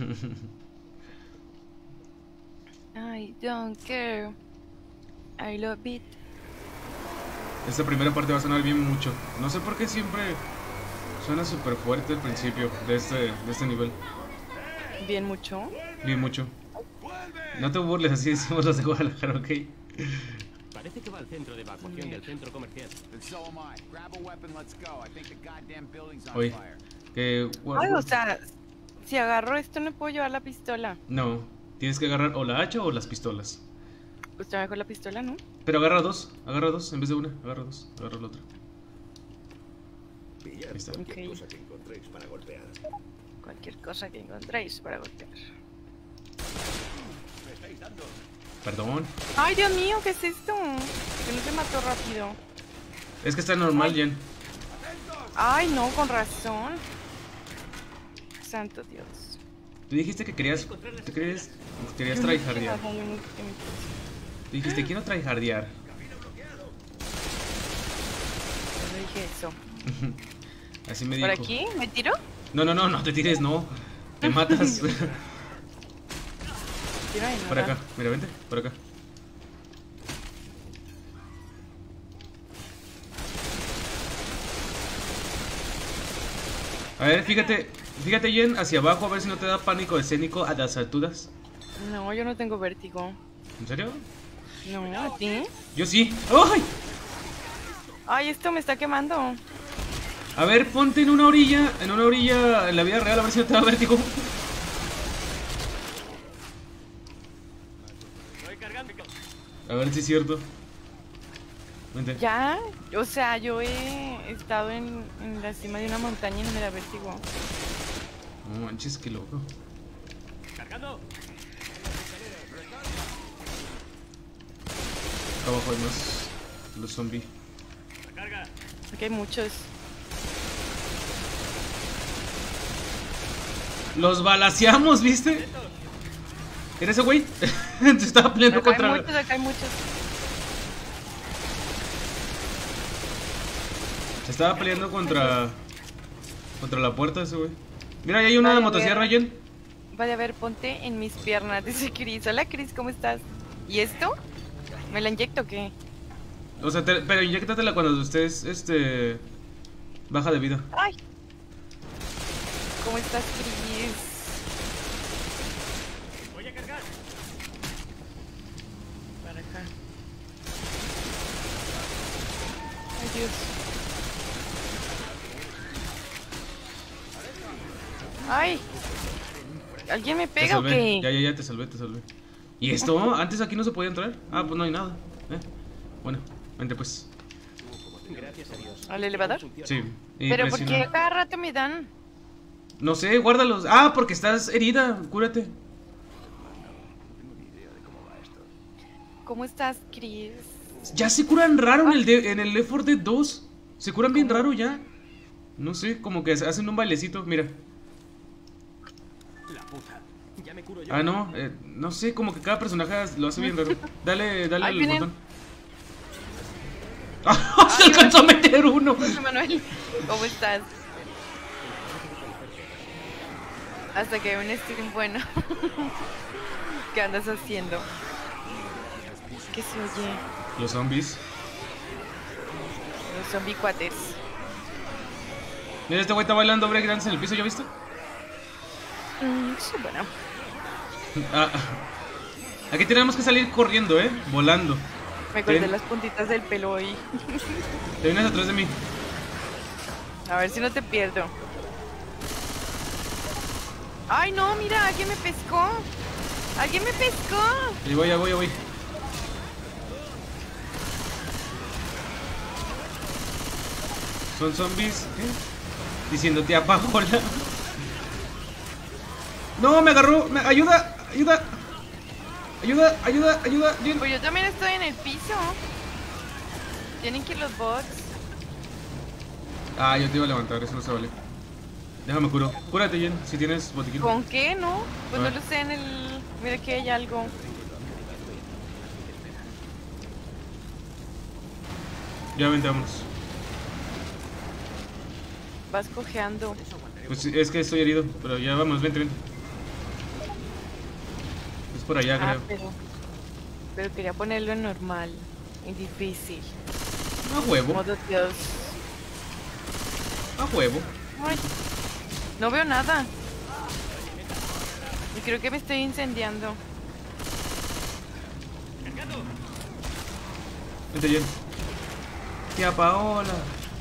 I don't care. I love it. Esta primera parte va a sonar bien mucho. No sé por qué siempre suena súper fuerte al principio de este nivel. Bien mucho. Bien mucho. No te burles, así decimos los de Guadalajara, ¿ok? Parece que va al centro de evacuación del centro comercial. Oye, que... Ay, o sea, si agarro esto no puedo llevar la pistola. No, tienes que agarrar o la hacha o las pistolas. Pues ya mejor la pistola, ¿no? Pero agarra dos en vez de una. Agarra dos, agarra la otra. Ahí está. Ok. Cosa que encontréis para golpear. Cualquier cosa que encontréis para golpear. Me estáis dando. Perdón. Ay, Dios mío, ¿qué es esto? Que no se mató rápido. Es que está normal, Jen. Ay, no, con razón. Santo Dios. Tú dijiste que querías tryhardear. Ay, yo no sé qué me pasa. Tú dijiste, quiero tryhardear. Yo no dije eso. Así me dijo. ¿Por aquí? ¿Me tiro? No te tires, no. Te matas. Tiro ahí, no Por da. acá, mira, vente, por acá. A ver, fíjate, Jen, hacia abajo, a ver si no te da pánico escénico a las alturas. No, yo no tengo vértigo. ¿En serio? No, ¿a ti? Yo sí. ¡Ay! Ay, esto me está quemando. A ver, ponte en una orilla en la vida real, a ver si no te da vértigo. A ver si es cierto. Vente. Ya, o sea, yo he estado en la cima de una montaña y no me da vértigo. No manches, qué loco. Cargando. Acá abajo hay más. Los zombies. Carga. Aquí hay muchos. Los balaceamos, ¿viste? ¿Era ese güey? Se estaba peleando Acá contra... hay muchos, acá hay muchos. Se estaba peleando contra la puerta ese güey. Mira, ahí hay una Vaya, motosierra, mira. Jen. Vaya a ver, ponte en mis piernas, dice Chris. Hola Chris, ¿cómo estás? ¿Y esto? ¿Me la inyecto o qué? O sea, pero inyéctatela cuando estés, baja de vida. ¡Ay! ¿Cómo estás, Chris? Voy a cargar. Para acá. Ay, Dios. ¡Ay! ¿Alguien me Te pega o salvé. qué? Ya, te salvé. ¿Y esto? ¿Antes aquí no se podía entrar? Ah, pues no hay nada. Bueno, vente pues. Gracias a Dios. ¿Al elevador? Sí. Y ¿Pero por presiona. qué cada rato me dan? No sé, guárdalos. Ah, porque estás herida. Cúrate. ¿Cómo estás, Chris? Ya se curan raro en el Left 4 Dead 2. Se curan bien raro ya. No sé, como que hacen un bailecito. Mira. La puta. Ya me curo yo. Ah, no, no sé, como que cada personaje lo hace bien raro. Dale Ahí al vienen. botón. ¡Ah! ¡Se alcanzó a meter uno! José Manuel, ¿cómo estás? Hasta que hay un stream bueno. ¿Qué andas haciendo? ¿Qué se oye? Los zombies. Los zombie cuates. Mira, este güey está bailando breakdance en el piso, ¿ya viste? Sí, bueno. Ah, aquí tenemos que salir corriendo, volando. Me corté Ten. las puntitas del pelo hoy. Te vienes atrás de mí. A ver si no te pierdo. Ay, no, mira, alguien me pescó. Alguien me pescó. Y voy, ya voy. Son zombies, diciendo tía Paola. No, me agarró. Ayuda. Jen. Pues yo también estoy en el piso. Tienen que ir los bots. Ah, yo te iba a levantar, eso no se vale. Déjame curo. Cúrate, Jen, si tienes botiquín. ¿Con qué, no? Pues A no ver. lo sé en el... Mira que hay algo. Ya vente, vámonos. Vas cojeando. Pues es que estoy herido, pero ya vamos, vente. Es por allá, Ah, creo. pero quería ponerlo en normal. En difícil. A huevo, Modo Dios. a huevo. Ay, no veo nada. Y creo que me estoy incendiando. Vente, Jen. Tía Paola.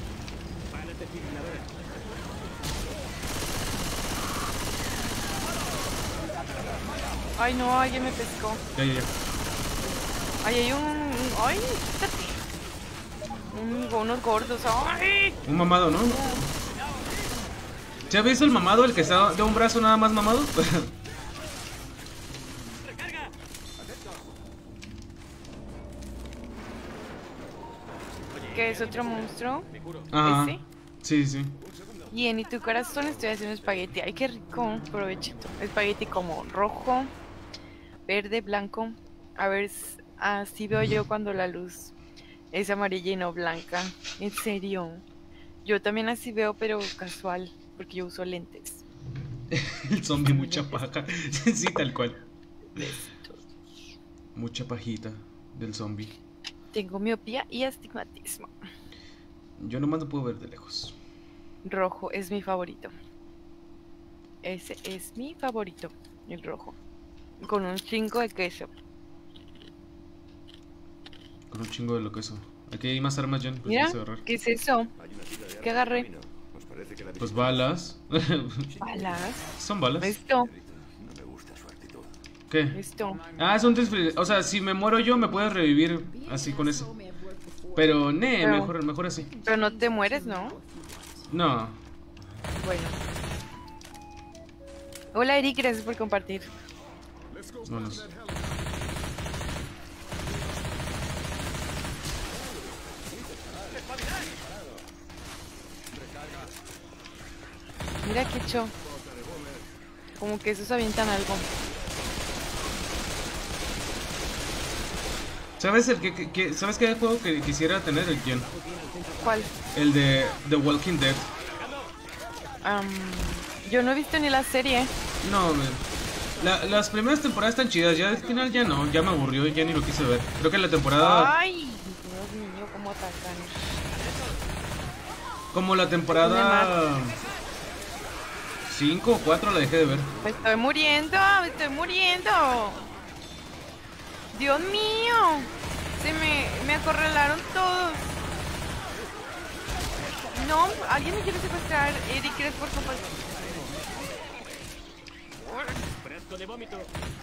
Ay, no, alguien me pescó. Ya. Ay, hay un... Ay, quítate. Unos gordos. Ay. Un mamado, ¿no? ¿Ya ves el mamado, el que está de un brazo nada más mamado? ¿Qué es otro monstruo? Ajá. ¿Ese? Sí. Y en tu corazón estoy haciendo espagueti. Ay, qué rico, provechito. Espagueti como rojo, verde, blanco. A ver, así veo yo cuando la luz es amarilla y no blanca. En serio. Yo también así veo, pero casual, porque yo uso lentes. El zombie, mucha paja. Sí, tal cual. Mucha pajita del zombie. Tengo miopía y astigmatismo. Yo nomás no puedo ver de lejos. Rojo es mi favorito. Ese es mi favorito, el rojo. Con un chingo de queso. Con un chingo de lo que eso. Aquí hay más armas, Jen. Pues Mira, vas a agarrar. ¿qué es eso? ¿Qué agarré? Pues balas. Balas. Son balas. Esto, ¿Qué? esto. Ah, es un o sea, si me muero yo, me puedes revivir así con eso. Pero, Pero- mejor así. Pero no te mueres, ¿no? No. Bueno. Hola Eric, gracias por compartir. Vámonos. Mira qué show. Como que esos avientan algo. ¿Sabes ¿sabes qué juego que quisiera tener el Jen? ¿Cuál? El de The Walking Dead. Yo no he visto ni la serie. No, las primeras temporadas están chidas, ya al final ya no, ya me aburrió, ya ni lo quise ver. Creo que la temporada, Ay, Dios mío, cómo atacan. como la temporada 5 o 4 la dejé de ver. Me estoy muriendo, me estoy muriendo. Dios mío. Me acorralaron todos. No, alguien me quiere secuestrar. Eric, ¿quieres por favor? Fresco de vómito.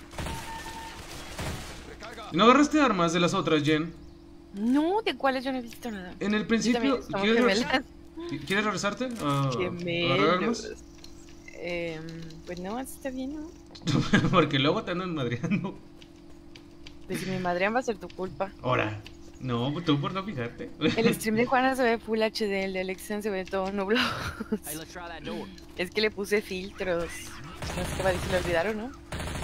¿No agarraste armas de las otras, Jen? No, ¿de cuáles yo no he visto nada? En el Yo principio, también somos ¿quieres gemelas. ¿quieres regresarte? ¿A agarrar armas? Gemelos. Pues no, así está bien, ¿no? Porque luego te andan madreando. Pues si me madrean va a ser tu culpa. Ahora, no, tú por no fijarte. El stream de Juana se ve Full HD, el de Alexian se ve todo nublado. Hey, let's try that door. Es que le puse filtros. No sé qué va a decir, lo olvidaron, ¿no?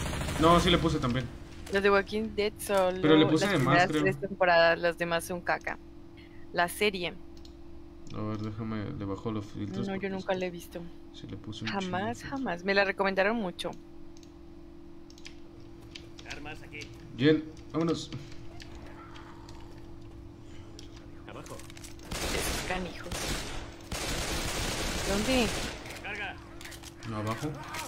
No, sí le puse también. Los de Walking Dead solo Pero le puse las de más, primeras creo. 3 temporadas, las demás son caca. La serie, A ver, déjame, le bajo los filtros. no, porque yo nunca la he visto. sí le puse un Jamás, chingo. jamás. Me la recomendaron mucho. Armas aquí. Bien, vámonos. Abajo. Esos canijos. ¿Dónde? Carga. No, abajo.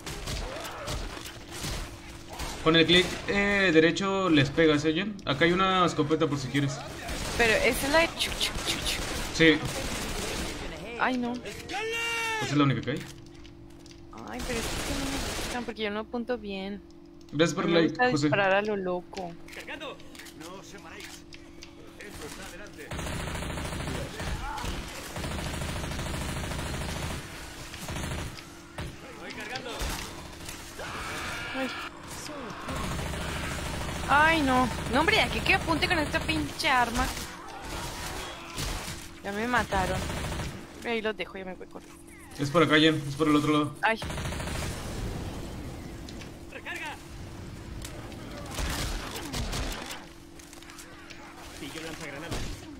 Con el clic derecho les pegas, ¿eh, Jen? Acá hay una escopeta por si quieres. Pero esa es la de chuc, chuc, chuc, chuc. Sí, Ay, no. esa es la única que hay. Ay, pero es que no me gustan porque yo no apunto bien. Gracias por No el me like, gusta José. disparar a lo loco. Cargando. No os separéis. Esto está adelante. Voy cargando. Ay. Ay, no. No, hombre, ya que apunte con esta pinche arma. Ya me mataron. Ahí los dejo, ya me voy a correr. Es por acá, Jen, es por el otro lado. Ay, Recarga. Pillo lanzagranadas.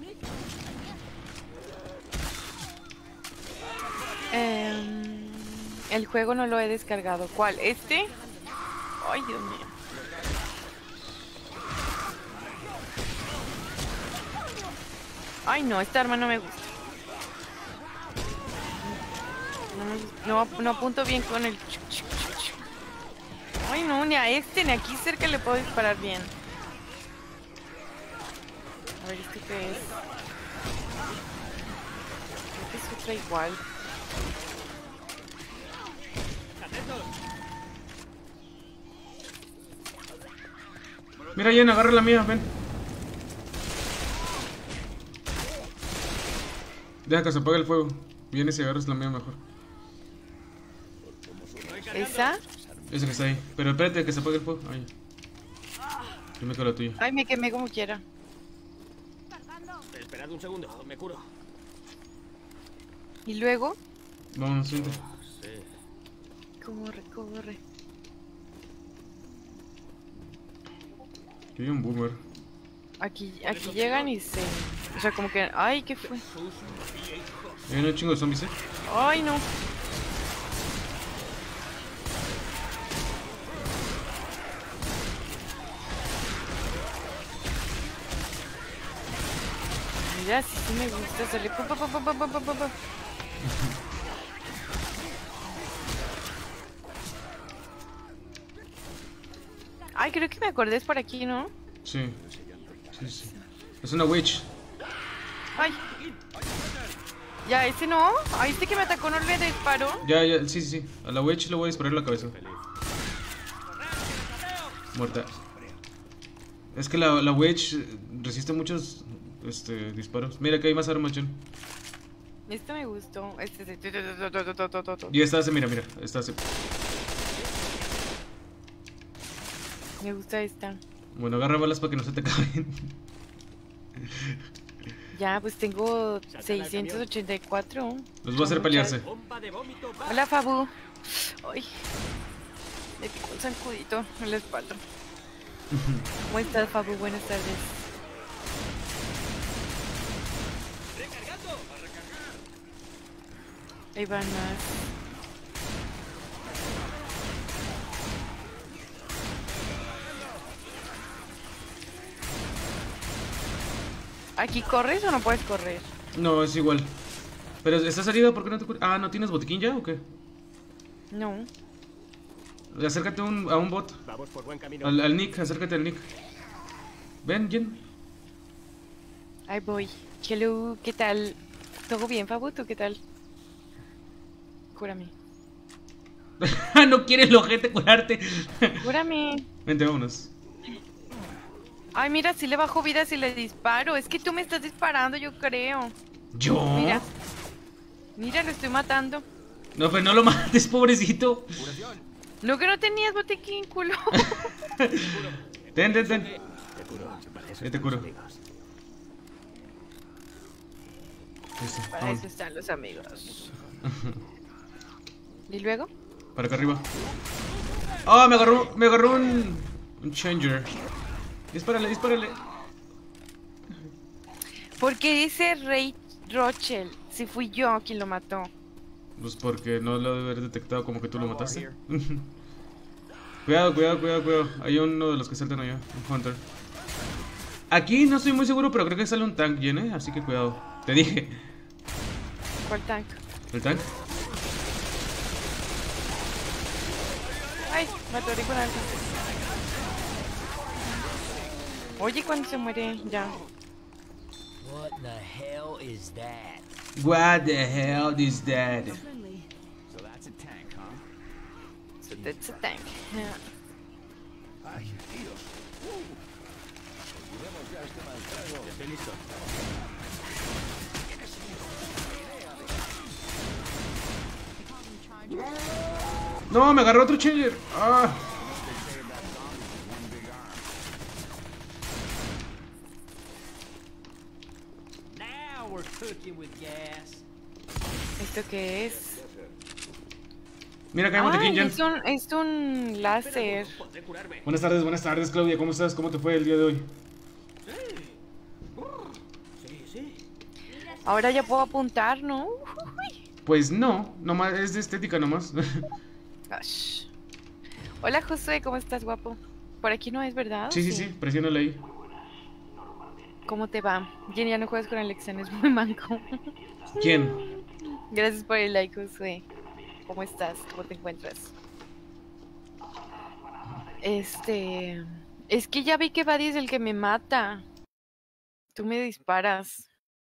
el juego no lo he descargado. ¿Cuál? ¿Este? Ay, Dios mío. Ay, no, esta arma no me gusta. No apunto bien con el... chuc, chuc, chuc, chuc. Ay, no, ni a este, ni aquí cerca le puedo disparar bien. A ver, ¿este qué es? Creo que es otra igual. Mira, Jen, agarra la mía, ven. Deja que se apague el fuego. Vienes y agarras la mía mejor. ¿Esa? Esa que está ahí. Pero espérate que se apague el fuego. Ahí. Yo me quedo la tuya. Ay, me quemé como quiera. Esperad un segundo, me curo. ¿Y luego? Vámonos, vente. Corre, corre. Aquí hay un boomer. Aquí llegan y se... O sea, como que... Ay, ¿qué fue? Hay un chingo de zombies, Ay, no. Mira, sí me gusta hacerle... pa, pa, pa, pa, pa, pa, pa, pa. Ay, creo que me acordé, es por aquí, ¿no? Sí. Sí, sí. Es una witch. Ay. Ya, ese no. Ay, este que me atacó no le disparó. Ya, ya, sí, sí, sí. A la witch le voy a disparar en la cabeza. Muerta. Es que la witch resiste muchos disparos. Mira que hay más armas, Jen. Este me gustó. Este. Y esta hace, mira, mira. Esta hace. Me gusta esta. Bueno, agarra balas para que no se te acaben. Ya, pues tengo 684. Los voy a hacer pelearse. Bomba de vómito. Hola, Fabu. Ay. Le pico un zancudito en la espalda. ¿Cómo estás, Fabu? Buenas tardes. Ahí van más. ¿Aquí corres o no puedes correr? No, es igual. Pero estás herida, ¿por qué no te curas? Ah, ¿no tienes botiquín ya o qué? No. Acércate a un bot. Vamos por buen camino. Al Nick, acércate al Nick. Ven, Jen. Ahí voy. Hello, ¿qué tal? ¿Todo bien, Fabu? ¿Tú qué tal? Cúrame. No quieres el ojete curarte. Cúrame. Vente, vámonos. Ay, mira, si le bajo vida si le disparo. Es que tú me estás disparando, yo creo. ¿Yo? Mira. Mira, lo estoy matando. No, pero no lo mates, pobrecito. No, que no tenías botiquín, culo. Ten. Te curo. Para eso Ya te están curo. los amigos. Listo, Para vámonos. eso están los amigos. ¿Y luego? Para acá arriba. Oh, me agarró un changer. Dispárale, dispárale. ¿Por qué dice Rey Rochelle? Si fui yo quien lo mató. Pues porque no lo debe haber detectado como que tú lo mataste. Cuidado, cuidado, cuidado, cuidado. Hay uno de los que saltan allá, un Hunter. Aquí no estoy muy seguro, pero creo que sale un tank, Jen, así que cuidado. Te dije. ¿Cuál tank? ¿El tank? Ay, me atoré con algo. Oye, cuando se muere, ya. What the hell is that? What the hell is that? So that's a tank, huh? So that's a tank. Yeah. Estoy listo. No, me agarró otro changer. Ah. Now we're cooking with gas. ¿Esto qué es? Mira, acá hay botequín, Jen. Es un láser. Podré curarme. Buenas tardes, Claudia. ¿Cómo estás? ¿Cómo te fue el día de hoy? Ahora ya puedo apuntar, ¿no? Uy. Pues no, nomás es de estética nomás. Gosh. Hola, Josué, ¿cómo estás, guapo? Por aquí no es, ¿verdad? Sí, sí, sí, presiónale ahí. ¿Cómo te va? Jenny, ya no juegas con Alexian, es muy manco. ¿Quién? Gracias por el like, Josué. ¿Cómo estás? ¿Cómo te encuentras? Es que ya vi que Buddy es el que me mata. Tú me disparas.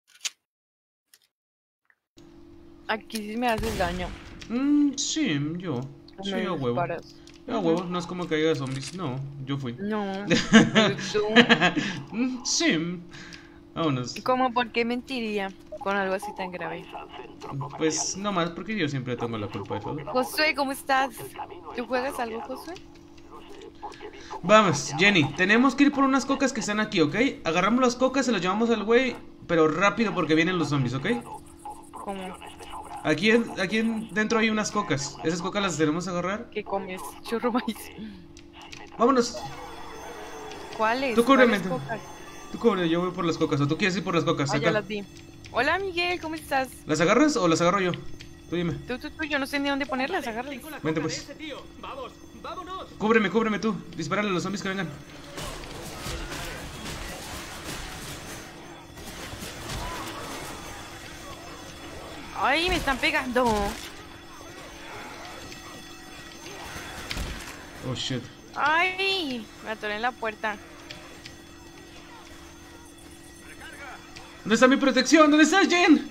Aquí sí me haces daño. Sí, yo. No Sí, me a huevo. disparas. A huevo, no es como que haya zombies. No, yo fui. No. Pues tú. Sí. Vámonos. ¿Cómo por qué mentiría con algo así tan grave? Pues no más, porque yo siempre tengo la culpa de todo. Josué, ¿cómo estás? ¿Tú juegas algo, Josué? Vamos, Jenny, tenemos que ir por unas cocas que están aquí, ¿ok? Agarramos las cocas, se las llevamos al güey, pero rápido porque vienen los zombies, ¿ok? ¿Cómo? Aquí dentro hay unas cocas. Esas cocas las tenemos que agarrar. ¿Qué comes? Churro maíz. Vámonos. ¿Cuáles? Tú cúbreme. ¿Cuáles cocas? Tú cubre, yo voy por las cocas. ¿O tú quieres ir por las cocas? Ah, ya Acá. las vi. Hola, Miguel, ¿cómo estás? ¿Las agarras o las agarro yo? Tú dime. Tú, yo no sé ni dónde ponerlas, agárralas. Tengo la Vente, coca pues. de ese tío. Vamos, vámonos. Cúbreme tú. Dispárale a los zombies que vengan. Ay, me están pegando. Oh, shit. Ay, me atoré en la puerta. ¿Dónde está mi protección? ¿Dónde estás, Jen?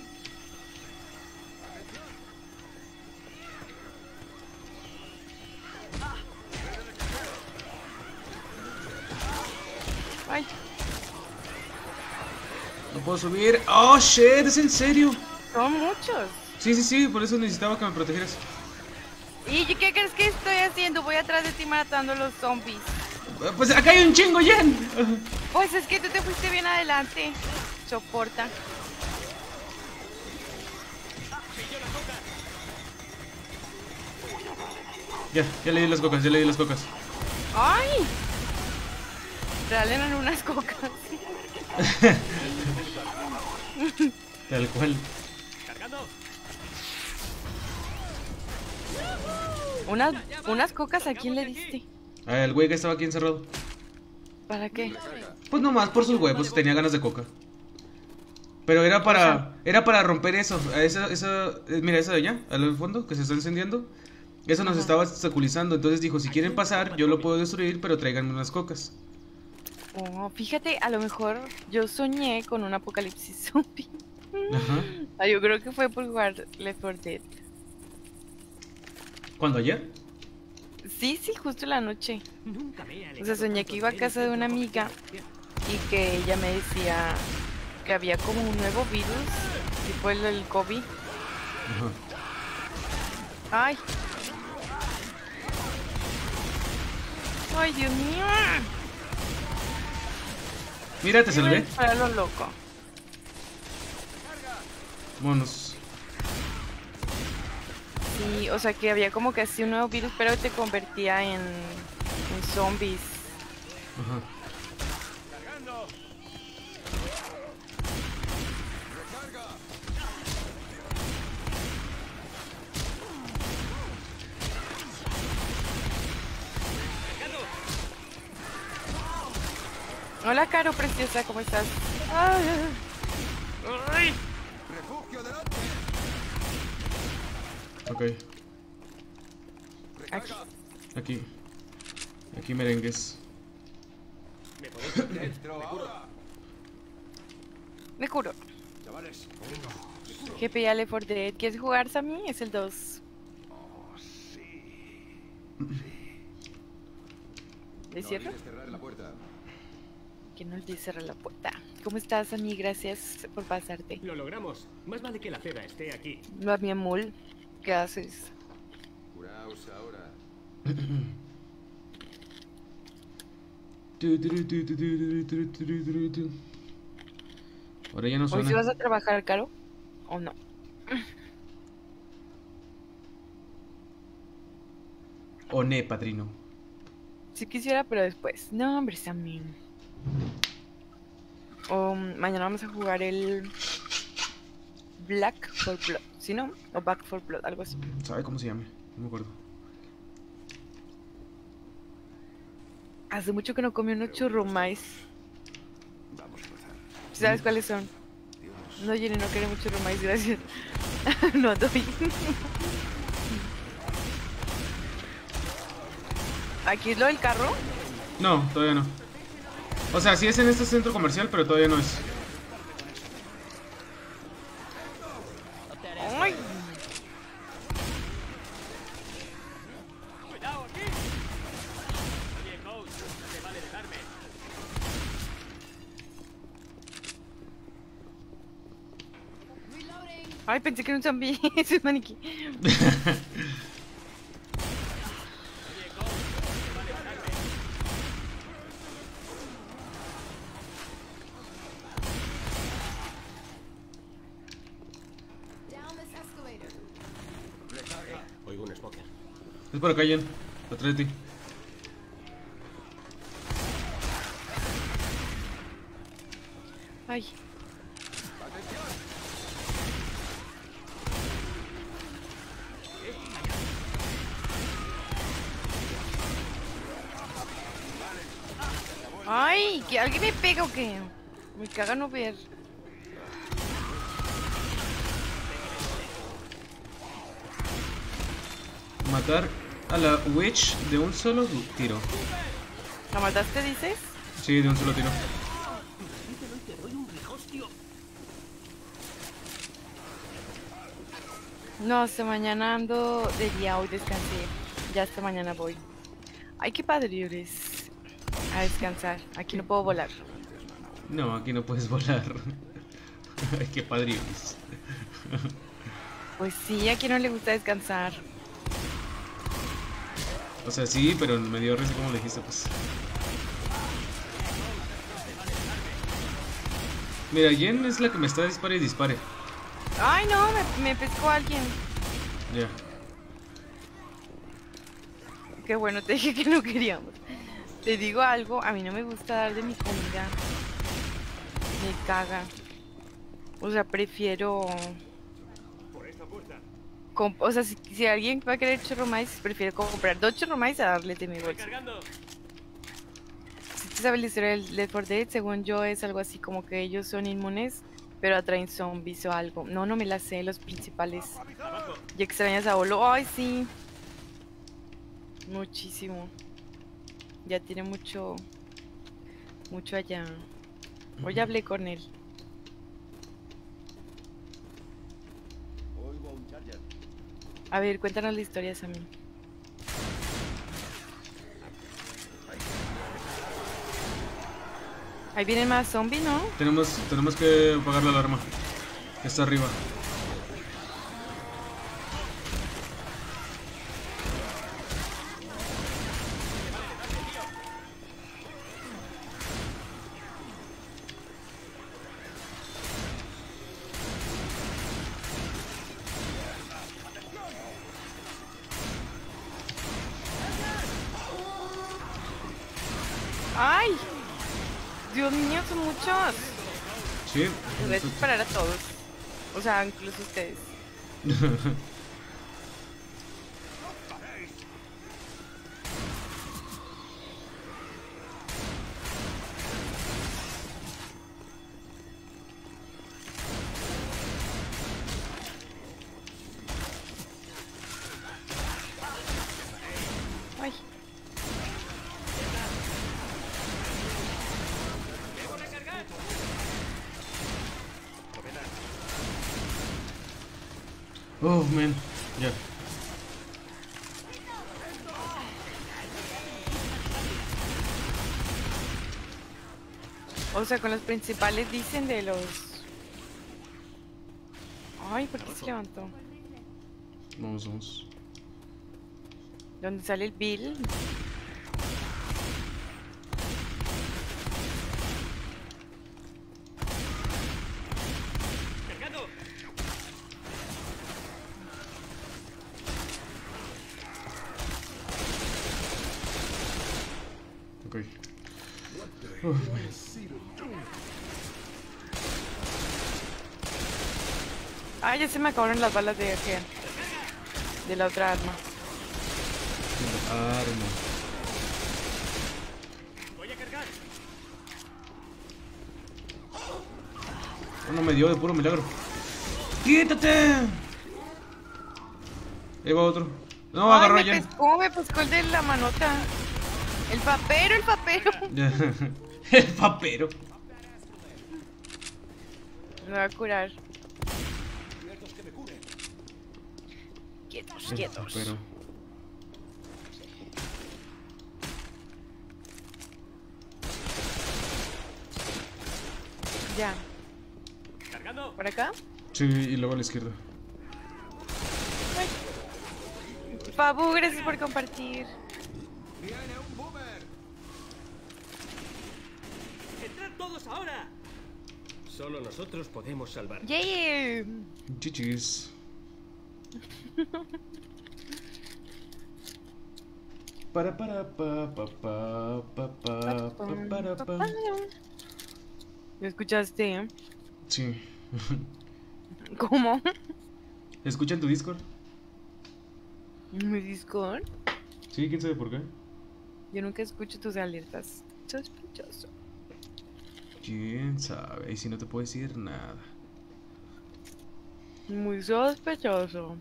Ay, No puedo subir. Oh, shit, ¿es en serio? son muchos. Sí, por eso necesitaba que me protegieras. ¿Y qué crees que estoy haciendo? Voy atrás de ti matando a los zombies. Pues acá hay un chingo, Jen. Pues es que tú te fuiste bien adelante. Soporta. Ya le di las cocas, ¡Ay! Regalen unas cocas. Tal cual. Cargando. Unas cocas, ¿a quién le diste? El güey que estaba aquí encerrado. ¿Para qué? Pues nomás por sus huevos, tenía ganas de coca. Pero era para romper eso. Mira esa de allá, al fondo, que se está encendiendo. Eso nos estaba obstaculizando. Entonces dijo, si quieren pasar, yo lo puedo destruir, pero tráiganme unas cocas. Oh, fíjate, a lo mejor yo soñé con un apocalipsis zombie. Ajá. Ah, yo creo que fue por jugar Left 4 Dead. ¿Cuándo, ayer? Sí, justo en la noche. Nunca me he O alegado sea, soñé tanto que iba a de casa de una centro amiga comercial. y que ella me decía que había como un nuevo virus, tipo el COVID. Ajá. Ay. Ay, Dios mío. Mira, te salvé. Para lo loco. Vámonos. Sí, o sea que había como que así un nuevo virus, pero te convertía en zombies. Ajá. Hola, Caro, preciosa, ¿cómo estás? Ay. Ay. Ok. Aquí. Aquí. Aquí merengues. Me curo. GPA Left 4 Dead. ¿Quieres jugar, Sammy? Es el 2. ¿Le cierro? Que no olvides cerrar la puerta. ¿Cómo estás, Sammy? Gracias por pasarte. Lo logramos. Más vale que la cera esté aquí. No, mi amor. ¿Qué haces? Curaos ahora. Ahora ya no ¿Hoy sí suena. vas a trabajar, Caro? ¿O no? O ne, padrino. Si quisiera, pero después. No, hombre, Sammy. O mañana vamos a jugar el Black for Blood, ¿sí no? O Back for Blood, algo así. ¿Sabe cómo se llama? No me acuerdo. Hace mucho que no comí unos churrumais. Vamos a empezar. ¿Sabes cuáles son? No, Jenny, no queremos churrumais, gracias. No, doy. ¿Aquí es lo del carro? No, todavía no. O sea, sí es en este centro comercial, pero todavía no es. ¡Ay! Ay, pensé que era un zombie. Es un maniquí. Oigo un smoker. Es por acá, Jen. Atrás de ti. Ay. Ay, que alguien me pega o qué. Me caga no ver. Matar a la witch de un solo tiro. ¿La mataste, dices? Sí, de un solo tiro. No, hasta mañana ando de día, hoy descansé. Ya hasta mañana voy. Ay, qué padre eres. A descansar. Aquí no puedo volar. No, aquí no puedes volar. Ay, qué padre eres. Pues sí, a quien no le gusta descansar. O sea, sí, pero me dio risa como le dijiste, pues. Mira, Jen es la que me está dispare y dispare. Ay, no, me pescó alguien. Ya. Qué bueno, te dije que no queríamos. Te digo algo, a mí no me gusta dar de mi comida. Me caga. O sea, prefiero... O sea, si alguien va a querer churrumais, prefiero comprar 2 churrumais a darle de mi bolsa. Si tú sabes la historia del Left 4 Dead, según yo es algo así como que ellos son inmunes, pero atraen zombies o algo. No, no me la sé, los principales. Y extrañas a Olo. Ay, sí. Muchísimo. Ya tiene mucho allá. Hoy hablé con él. Oigo un charger. A ver, cuéntanos la historia, Sammy. Ahí vienen más zombies, ¿no? Tenemos que apagar la alarma. Que está arriba. ¡Ay! Dios mío, son muchos. Sí. Los voy a disparar a todos. O sea, incluso ustedes. Ay. Oh, man. Ya. O sea, con los principales dicen de los... Ay, ¿por qué se levantó? Vamos, vamos. ¿Dónde sale el Bill? Ok. Oh, man. Ah, ya se me acabaron las balas de aquel. De la otra arma. Arma. Oh, no me dio de puro milagro. ¡Quítate! Ahí va otro. No, Ay, agarró me ya. pescó el de la manota. El papero, el papero. Ya. El papero. Me va a curar. Quietos, El quietos. papero. Ya. Cargando. ¿Por acá? Sí, y luego a la izquierda. Fabu, gracias por compartir. ¡Viene un boomer! ¡Entrad todos ahora! Solo nosotros podemos salvar. ¡Yay! Chichis. Para pa. ¿Lo escuchaste? ¿Eh? Sí. ¿Cómo? ¿Escuchan tu Discord? ¿Mi Discord? Sí, quién sabe por qué. Yo nunca escucho tus alertas. Sospechoso. Quién sabe. Y si no te puedo decir nada. Muy sospechoso.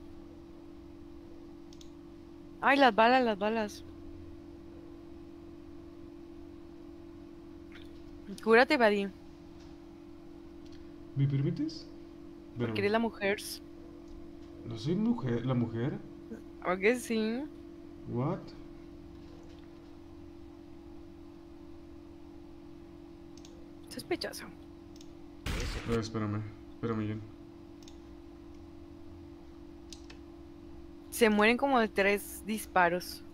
Ay, las balas, las balas. Cúrate, Buddy. ¿Me permites? Porque eres la mujer. ¿No soy mujer? ¿La mujer? Ok, sí. ¿What? Sospechoso. Espérame. Espérame, Jen. Se mueren como de 3 disparos.